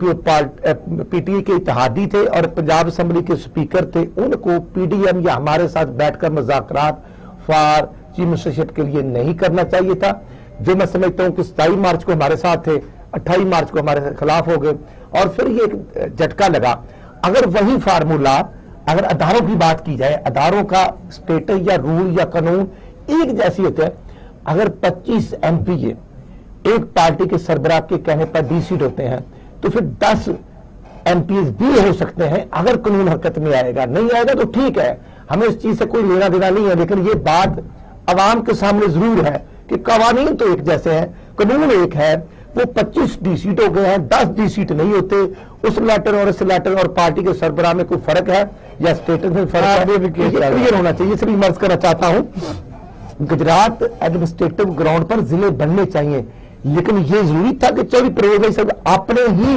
पीटीआई के इत्तेहादी थे और पंजाब असम्बली के स्पीकर थे, उनको पीडीएम या हमारे साथ बैठकर मुज़ाकरात फॉर चीफ मिनिस्टरशिप के लिए नहीं करना चाहिए था। जो मैं समझता हूं कि सताईस मार्च को हमारे साथ थे, अट्ठाईस मार्च को हमारे खिलाफ हो गए और फिर ये एक झटका लगा। अगर वही फार्मूला, अगर अदारों की बात की जाए, अदारों का स्टेटस या रूल या कानून एक जैसी होते हैं, अगर पच्चीस एमपी एक पार्टी के सरबराह के कहने पर डी सीट होते हैं तो फिर दस एमपी भी हो सकते हैं अगर कानून हरकत में आएगा। नहीं आएगा तो ठीक है, हमें इस चीज से कोई लेना देना नहीं है, लेकिन ये बात अवाम के सामने जरूर है कि कवानीन तो एक जैसे हैं, कानून एक है। वो पच्चीस डी सीट हो गए हैं, दस डी सीट नहीं होते। उस लेटर और इस लेटर और पार्टी के सरबराह में कोई फर्क है या स्टेटस में फर्क है, क्लियर होना चाहिए। इसलिए मर्ज करना चाहता हूं, गुजरात एडमिनिस्ट्रेटिव ग्राउंड पर जिले बनने चाहिए, लेकिन यह जरूरी था कि चौधरी परवेज अली साहब अपने ही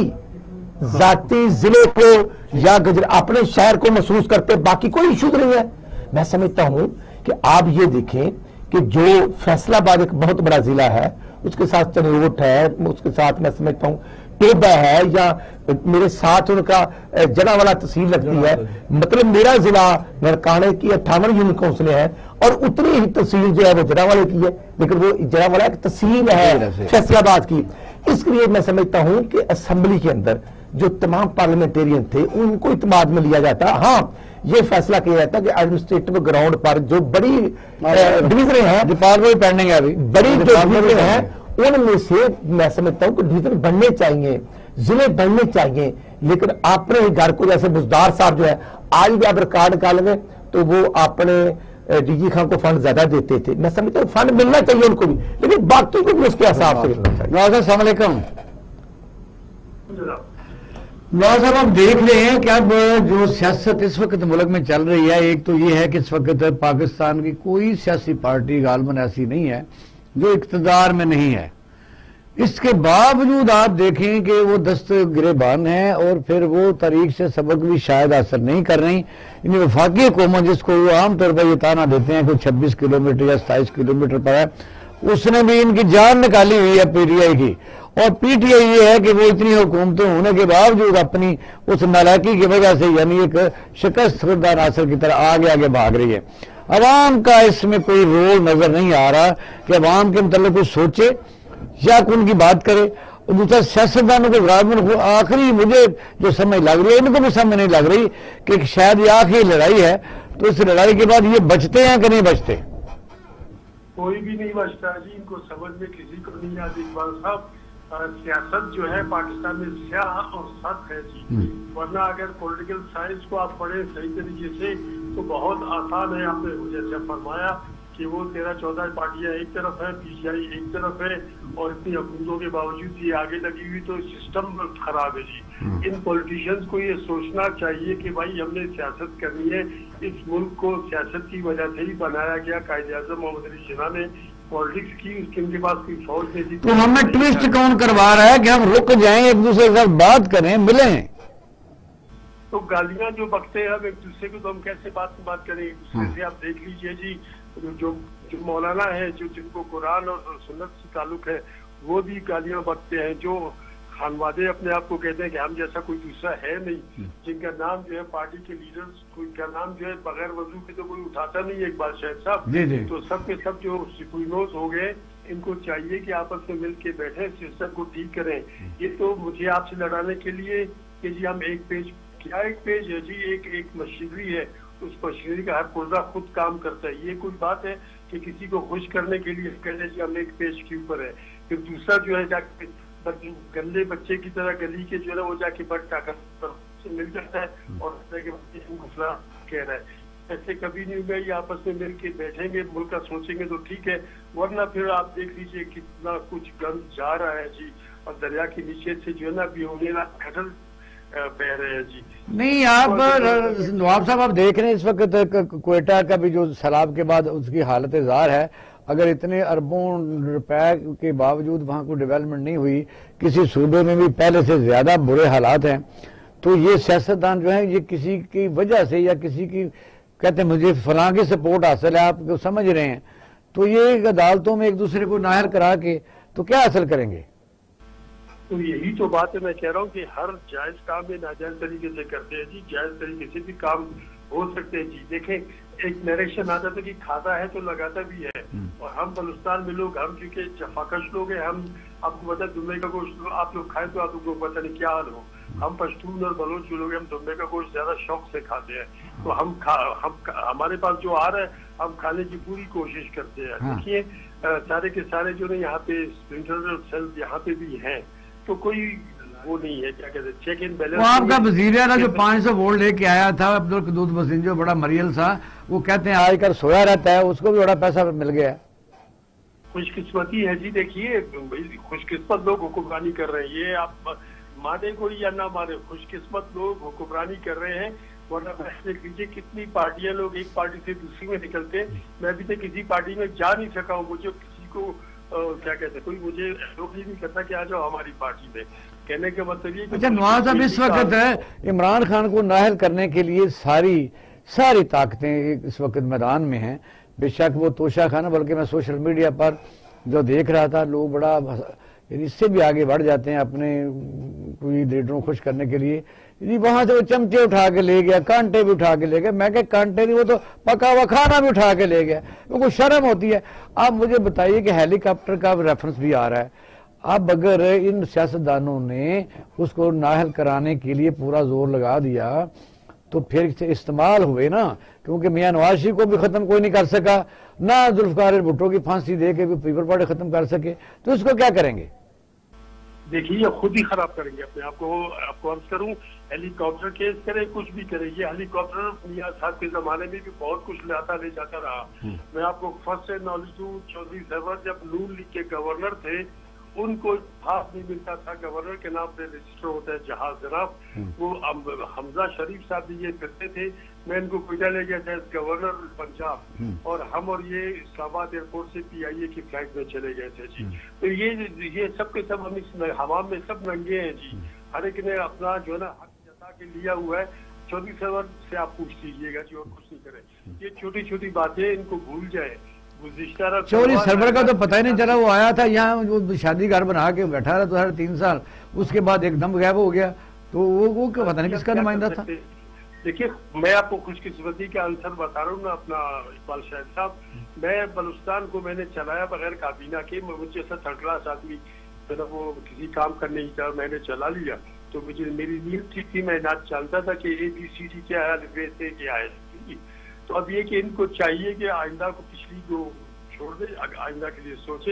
जाति जिले को या अपने शहर को महसूस करते, बाकी कोई इशू नहीं है। मैं समझता हूं कि आप ये देखें कि जो फैसलाबाद एक बहुत बड़ा जिला है, उसके साथ चनोट है, उसके साथ मैं समझता हूं टोबा है, या मेरे साथ उनका जड़ावाला तहसील लगती है, मतलब मेरा जिला नरकाने की अट्ठावन यूनियन काउंसिलें हैं और उतनी ही तहसील जो है वो जड़ावाले की है, लेकिन वो जड़ावाला एक तहसील है फैसलाबाद की। इसलिए मैं समझता हूं कि असेंबली के अंदर जो तमाम पार्लियामेंटेरियन थे उनको इत्मीनान में लिया जाता। हाँ, ये फैसला किया जाता कि एडमिनिस्ट्रेटिव ग्राउंड पर जो बड़ी डिवीजन है, डिपार्टमेंट पेंडिंग है अभी, बड़ी जो डिवीजन है उनमें से मैं समझता हूं कि डिवीजन बनने चाहिए, जिले बनने चाहिए, लेकिन अपने ही घर को, जैसे बुजदार साहब जो है आज भी आप रिकॉर्ड निकालेंगे तो वो अपने डीजी खान को फंड ज्यादा देते थे। मैं समझता हूँ फंड मिलना चाहिए उनको भी, लेकिन बाकी को भी उसके हिसाब से मिलना चाहिए। अस्सलाम वालेकुम साहब, आप देख रहे हैं कि अब जो सियासत इस वक्त मुल्क में चल रही है, एक तो ये है कि इस वक्त पाकिस्तान की कोई सियासी पार्टी गालमन ऐसी नहीं है जो इक़्तिदार में नहीं है। इसके बावजूद आप देखें कि वो दस्त गिरेबान है और फिर वो तरीक से सबक भी शायद असर नहीं कर रही। इन वफाकी हुकूमत जिसको वो आमतौर पर ये ताना देते हैं कि छब्बीस किलोमीटर या सताईस किलोमीटर पर है, उसने भी इनकी जान निकाली हुई है पीटीआई की। और पीटीआई ये है कि वो इतनी हुकूमतें होने के बावजूद अपनी उस नालायकी की वजह से यानी एक शिकस्त खुर्दा नासर की तरह आगे आगे भाग रही है। अवाम का इसमें कोई रोल नजर नहीं आ रहा कि अवाम के मतलब कुछ सोचे या उनकी बात करे। और दूसरा सियासतदानों को गवर्नमेंट को आखिरी मुझे जो समझ लग रही है, इनको भी समझ नहीं लग रही कि शायद ये आखिरी लड़ाई है, तो इस लड़ाई के बाद ये बचते हैं कि नहीं बचते? कोई भी नहीं बचता जी, इनको समझ में किसी को नहीं आती। इकबाल साहब, सियासत जो है पाकिस्तान में स्याह और सख्त है जी। वरना अगर पॉलिटिकल साइंस को आप पढ़े सही तरीके से तो बहुत आसान है। आपने जैसे फरमाया कि वो तेरह चौदह पार्टियां एक तरफ है, पीसीआई एक तरफ है, और इतनी हुकूमतों के बावजूद ये आगे लगी हुई, तो सिस्टम खराब है जी। इन पॉलिटिशियंस को ये सोचना चाहिए कि भाई हमने सियासत करनी है। इस मुल्क को सियासत की वजह से ही बनाया गया। कायदे आज़म मोहम्मद अली जिन्ना ने पॉलिटिक्स की, उसके उनके पास कोई फौज नहीं थी। तो हमें ट्विस्ट कौन करवा रहा है कि हम रुक जाएं, एक दूसरे के साथ बात करें, मिलें? तो गालियां जो बकते हैं हम एक दूसरे को, तो हम कैसे बात बात करें एक दूसरे से? आप देख लीजिए जी, जो जो मौलाना है, जो जिनको कुरान और सुन्नत से ताल्लुक है, वो भी गालियां बकते हैं। जो खानवादे अपने आप को कहते हैं कि हम जैसा कोई दूसरा है नहीं, जिनका नाम जो है पार्टी के लीडर्स, कोई का नाम जो है बगैर वजू के तो कोई उठाता नहीं है इकबाल शाहिद साहब। तो सब के सब जो सिकुइनोस हो गए, इनको चाहिए कि आपस में मिल के बैठे, सिस्टम को ठीक करें। ये तो मुझे आपसे लड़ाने के लिए कि जी हम एक पेज, क्या एक पेज है जी, एक एक मशीनरी है, उस मशीनरी का हर पुर्जा खुद काम करता है। ये कोई बात है कि किसी को खुश करने के लिए कहते जी हम एक पेज के ऊपर है, फिर दूसरा जो है जाके गंदे बच्चे की तरह गली के जो है वो जाके बट ताकत से मिल जाता है और घुसला कह रहा है। ऐसे कभी नहीं होगा। ये आपस में मिल के बैठेंगे, मुल्क का सोचेंगे तो ठीक है, वरना फिर आप देख लीजिए कितना कुछ गंद जा रहा है जी, और दरिया के नीचे से जो है ना भी होने ना घटल बह रहे हैं जी। नहीं, आप नवाब साहब आप देख रहे हैं इस वक्त क्वेटा का भी जो सैलाब के बाद उसकी हालत ज़ार है। अगर इतने अरबों रुपए के बावजूद वहां कोई डेवलपमेंट नहीं हुई, किसी सूबे में भी पहले से ज्यादा बुरे हालात हैं, तो ये सियासतदान जो है ये किसी की वजह से या किसी की कहते हैं मुझे फलां की सपोर्ट हासिल है, आप समझ रहे हैं, तो ये अदालतों में एक दूसरे को नाहल करा के तो क्या हासिल करेंगे? तो यही तो बात है, मैं कह रहा हूँ कि हर जायज काम में नाजायज तरीके से करते हैं जी। जायज तरीके से भी काम हो सकते हैं जी। देखें, एक नरेशन आता था कि खाता है तो लगाता भी है, और हम बलुस्तान में लोग, हम क्योंकि जफाकश लोग हैं, हम आपको पता है दुम्बे का गोश्त आप लोग खाएं तो आप लोगों को पता नहीं क्या हाल हो। हम पश्तून और बलोच जो लोग हैं, हम दुम्बे का गोश्त ज्यादा शौक से खाते हैं, तो हम खा हम हमारे पास जो आ रहा है हम खाने की पूरी कोशिश करते हैं। देखिए सारे के सारे जो है यहाँ पे स्प्रिंटर सेल्स यहाँ पे भी हैं, तो कोई वो नहीं है, क्या कहते हैं, चेक इन बैलेंस। वो आपका वजीर है ना जो पाँच सौ वोल्ट लेके आया था अब्दुल कदूस मसीन, जो बड़ा मरियल था, वो कहते हैं आजकल सोया रहता है, उसको भी बड़ा पैसा मिल गया। खुशकिस्मती है जी। देखिए खुशकिस्मत लोग हुक्मरानी कर रहे हैं, ये आप माने कोई या ना माने, खुशकिस्मत लोग हुक्मरानी कर रहे हैं। वरना देख लीजिए कितनी पार्टियां, लोग एक पार्टी से दूसरी में निकलते हैं। मैं अभी तक किसी पार्टी में जा नहीं सका हूँ, मुझे किसी को आ, क्या कहते हैं, कोई मुझे रोक नहीं करता कि आ जाओ हमारी पार्टी में। कहने का मतलब ये। अच्छा नवाज साहब, इस वक्त है इमरान खान को नाहल करने के लिए सारी सारी ताकतें इस वक्त मैदान में हैं। बेशक वो तोशा खाना, बल्कि मैं सोशल मीडिया पर जो देख रहा था, लोग बड़ा इससे भी आगे बढ़ जाते हैं अपने कोई लीडरों को खुश करने के लिए। जी वहां से वो चमचे उठा के ले गया, कांटे भी उठा के ले गया। मैं कह कांटे नहीं, वो तो पका हुआ खाना भी उठा के ले गया। वो कोई शर्म होती है? आप मुझे बताइए कि हेलीकॉप्टर का रेफरेंस भी आ रहा है। अब अगर इन सियासतदानों ने उसको नाहल कराने के लिए पूरा जोर लगा दिया तो फिर से इस्तेमाल हुए ना, क्योंकि मियां नवाज शरीफ को भी खत्म कोई नहीं कर सका, ना जुल्फकार भुट्टो की फांसी दे के भी पीपल पार्टी खत्म कर सके, तो इसको क्या करेंगे? देखिए ये खुद ही खराब करेंगे अपने आप को। आपको अर्ज करूं, हेलीकॉप्टर केस करे, कुछ भी करे, ये हेलीकॉप्टर मियां साहब के जमाने में भी बहुत कुछ लाता ले जाता रहा। मैं आपको फर्स्ट से नॉलेज दूं, चौधरी सरवर जब नून लीग के गवर्नर थे, उनको हाथ नहीं मिलता था, गवर्नर के नाम पे रजिस्टर होता है जहाज जनाब, वो हमजा शरीफ साहब भी ये करते थे। मैं इनको कोयटा ले गया था गवर्नर पंजाब, और हम और ये इस्लामाबाद एयरपोर्ट से पीआईए की फ्लाइट में चले गए थे जी। तो ये ये सब के सब हम इस हवाम में सब नंगे हैं जी। हर एक ने अपना जो है ना हक जता के लिया हुआ है। चौधरी सरवर से आप पूछ लीजिएगा जी, और कुछ नहीं करें। ये छोटी छोटी बातें इनको भूल जाए। चौधरी सरवर का तो पता ही नहीं चला, वो आया था यहाँ, वो शादी घर बना के बैठा रहा तो हर तीन साल, उसके बाद एकदम गायब हो गया। तो वो वो क्या पता नहीं किसका नुमाइंदा था। देखिए मैं आपको खुशकिस्मती का आंसर बता रहा हूँ ना अपना इकबाल शाहिद साहब। मैं बलुस्तान को मैंने चलाया बगैर काबीना के, मुझे ऐसा थर्ड क्लास आदमी मतलब वो किसी काम करने की तरह मैंने चला लिया। तो मुझे मेरी नींद ठीक थी, मैं ना जानता था कि ए बी सी डी क्या है, से क्या है। तो अब ये कि इनको चाहिए कि आइंदा को पिछली को छोड़ दे, आइंदा के लिए सोचे।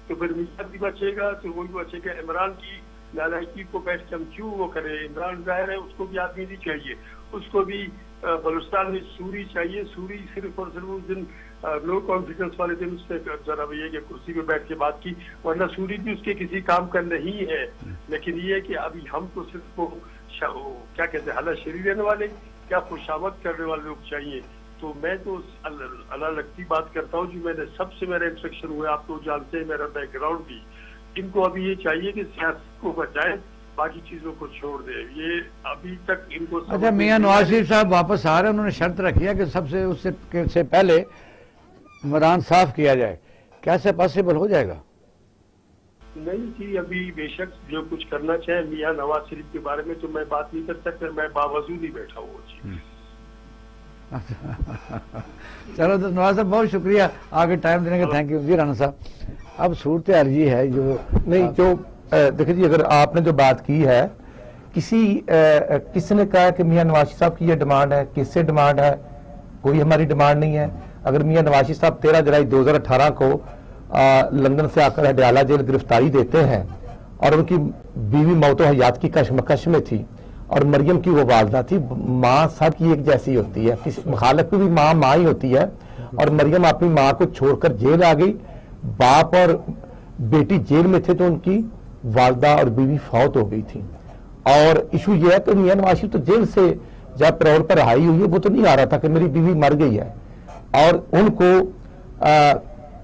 तो फिर मियां भी बचेगा, तो वही बचेगा। इमरान की नालायकी को बैठ के हम क्यों वो करें? इमरान जाहिर है उसको भी आदमी नहीं चाहिए, उसको भी बलूचिस्तान में सूरी चाहिए। सूरी सिर्फ और सिर्फ उस दिन नो कॉन्फिडेंस वाले दिन उससे जरा भैया के कुर्सी पे बैठ के बात की, वरना सूरी भी उसके किसी काम का नहीं है। लेकिन ये है कि अभी हम तो सिर्फ वो क्या कहते हैं हला शरीर रहने वाले, क्या खुशामद करने वाले लोग चाहिए। तो मैं तो अल्लाह लगती बात करता हूँ जो मैंने सबसे मेरा इंस्ट्रक्शन हुआ, आप तो जानते हैं मेरा बैकग्राउंड भी। इनको अभी ये चाहिए कि सियासत को बचाएं, बाकी चीजों को छोड़ दे। ये अभी तक इनको अच्छा, मियां नवाज शरीफ साहब वापस आ रहे हैं, उन्होंने शर्त रखी है कि सबसे उससे से पहले इमरान साफ किया जाए, क्या से पॉसिबल हो जाएगा? नहीं जी, अभी बेशक जो कुछ करना चाहे मियां नवाज शरीफ के बारे में तो मैं बात नहीं कर सकता, मैं बावजूद ही बैठा हुआ जी। चलो तो नवाज साहब बहुत शुक्रिया आगे टाइम देने का, थैंक यू जी। राना साहब, अब सूरत हाल ये है जो नहीं जो देखिए जी, अगर आपने जो बात की है, किसी किसी ने कहा कि मियां नवाज साहब की ये डिमांड है, किससे डिमांड है? कोई हमारी डिमांड नहीं है। अगर मियां नवाज साहब तेरह जुलाई दो हजार अठारह को आ, लंदन से आकर हडियाला जेल गिरफ्तारी देते हैं और उनकी बीवी मौतो हयात की कशमकश में थी और मरियम की वो वालदा थी, माँ सब की एक जैसी होती है, किसी मुखालिफ की भी माँ माँ ही होती है। और मरियम अपनी माँ को छोड़कर जेल आ गई, बाप और बेटी जेल में थे तो उनकी वालदा और बीवी फौत हो गई थी। और इशू ये है कि मियां नवाज शरीफ तो जेल से जब पैरोल पर रिहाई हुई है वो तो नहीं आ रहा था कि मेरी बीवी मर गई है। और उनको आ,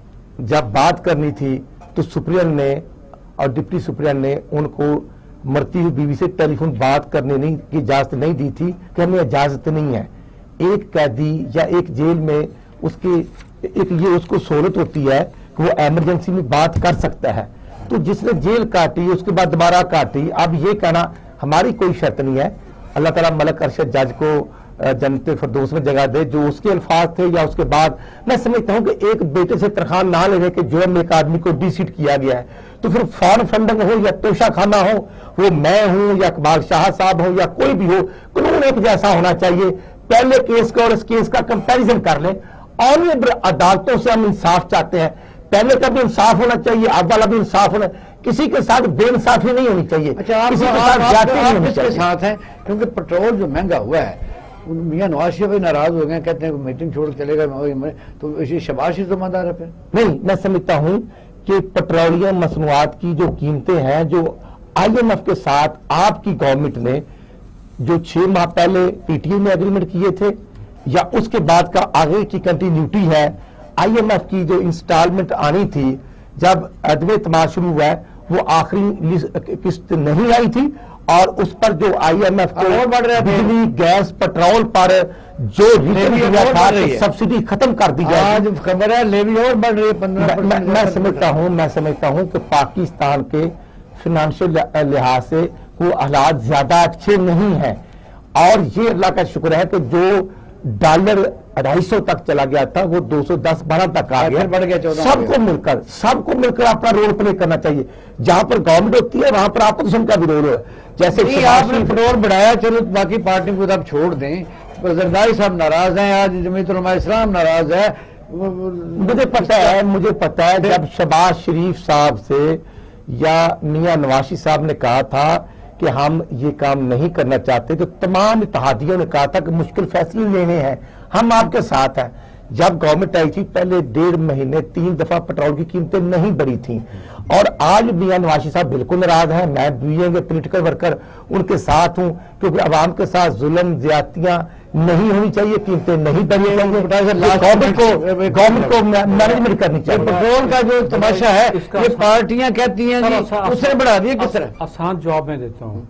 जब बात करनी थी तो सुप्रियन ने और डिप्टी सुप्रियन ने उनको मरती हुई बीवी से टेलीफोन बात करने नहीं की इजाजत नहीं दी थी कि हमें इजाजत नहीं है। एक कैदी या एक जेल में उसके एक ये उसको सहूलत होती है कि वो इमरजेंसी में बात कर सकता है। तो जिसने जेल काटी उसके बाद दोबारा काटी, अब ये कहना हमारी कोई शर्त नहीं है। अल्लाह ताला मलक अरशद जज को जन्नत फिरदौस में जगह दे, जो उसके अल्फाज थे या उसके बाद। मैं समझता हूं कि एक बेटे से तनख्वाह ना लेने के जुर्म में एक आदमी को डिसीट किया गया है, तो फिर फॉर्म फंडिंग हो या तोशा खाना हो, वो मैं हूं या इकबाल शाह साहब हो या कोई भी हो, कानून एक जैसा होना चाहिए। पहले केस का और इस केस का कंपेरिजन कर लें। ऑनरेबल अदालतों से हम इंसाफ चाहते हैं, पहले का भी इंसाफ होना चाहिए, अब वाला भी इंसाफ होना, किसी के साथ बेइंसाफी नहीं होनी चाहिए। अच्छा, आप किसी आप, के साथ आप, नहीं आप होनी किसके चाहिए। साथ हैं? क्योंकि पेट्रोल जो महंगा हुआ है, मियां नवाज शरीफ भी नाराज हो गए, कहते हैं मीटिंग छोड़ चलेगा, तो इसी शबाश ही जिम्मेदार है फिर। नहीं, मैं समझता हूं कि पेट्रोलियम मसनूआत की जो कीमतें हैं, जो आईएमएफ के साथ आपकी गवर्नमेंट ने जो छह माह पहले पीटीए में एग्रीमेंट किए थे या उसके बाद का आगे की कंटिन्यूटी है, आईएमएफ की जो इंस्टॉलमेंट आनी थी जब अदम इत्मीनान शुरू हुआ है, वो आखिरी किस्त नहीं आई थी और उस पर जो आईएमएफ को बढ़ रहा है, बिजली गैस पेट्रोल पर जो सब्सिडी खत्म कर दी जाए। आज खबर है लेवी और बढ़ रही है पंद्रह। मैं, मैं समझता हूं मैं समझता हूं कि पाकिस्तान के फाइनेंशियल लिहाज से वो हालात ज्यादा अच्छे नहीं हैं और ये अल्लाह का शुक्र है कि जो डॉलर अढ़ाई सौ तक चला गया था वो दो सौ दस बारह तक आ गया, बढ़ गया। सबको मिलकर सबको मिलकर अपना रोल प्ले करना चाहिए। जहां पर गवर्नमेंट होती है वहां पर अपोजिशन का भी रोल है। जैसे आपने पेट्रोल बढ़ाया, चलो बाकी पार्टी को आप छोड़ दें, जरदारी साहब नाराज हैं, आज जमीयत उलमा इस्लाम नाराज है। मुझे पता है मुझे पता है जब शहबाज शरीफ साहब से या मियां नवाज साहब ने कहा था कि हम ये काम नहीं करना चाहते, तो तमाम इत्तेहादियों ने कहा था कि मुश्किल फैसले लेने हैं, हम आपके साथ हैं। जब गवर्नमेंट आई थी पहले डेढ़ महीने तीन दफा पेट्रोल की कीमतें नहीं बढ़ी थी और आज मियां नवाज साहब बिल्कुल नाराज हैं। मैं भी पॉलिटिकल वर्कर उनके साथ हूं क्योंकि अवाम के साथ जुल्म ज्यादतियां नहीं होनी चाहिए, कीमतें नहीं बढ़नी चाहिए, गवर्नमेंट को गवर्नमेंट को मैनेजमेंट करनी चाहिए। पेट्रोल का जो तमाशा है ये पार्टियां कहती हैं उसने बढ़ा दिया किस तरह। आसान जवाब मैं देता हूं,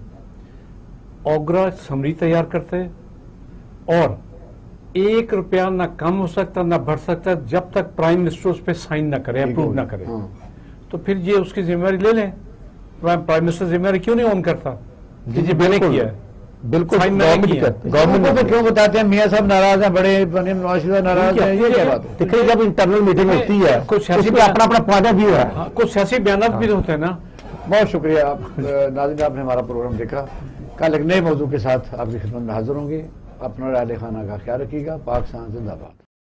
ओगरा समरी तैयार करते और एक रुपया ना कम हो सकता ना बढ़ सकता जब तक प्राइम मिनिस्टर उस पर साइन ना करे, अप्रूव ना करे। तो फिर ये उसकी जिम्मेवारी ले लें। प्राइम मिनिस्टर जिम्मेवारी क्यों नहीं ऑन करता कि जी मैंने किया है? बिल्कुल गवर्नमेंट को क्यों बताते हैं मियां साहब नाराज हैं, बड़े नवाज शरीफ नाराज हैं, ये क्या बात है? देखिए जब इंटरनल मीटिंग होती है कुछ सियासी अपना अपना पॉइंट ऑफ व्यू है, कुछ सियासी बयान भी होते हैं ना। बहुत शुक्रिया आप नाज़रीन, आपने हमारा प्रोग्राम देखा। कल एक नए मौजू के साथ आपकी खिदमत में हाजिर होंगे। अपना राय खाना का ख्याल रखिएगा। पाकिस्तान जिंदाबाद।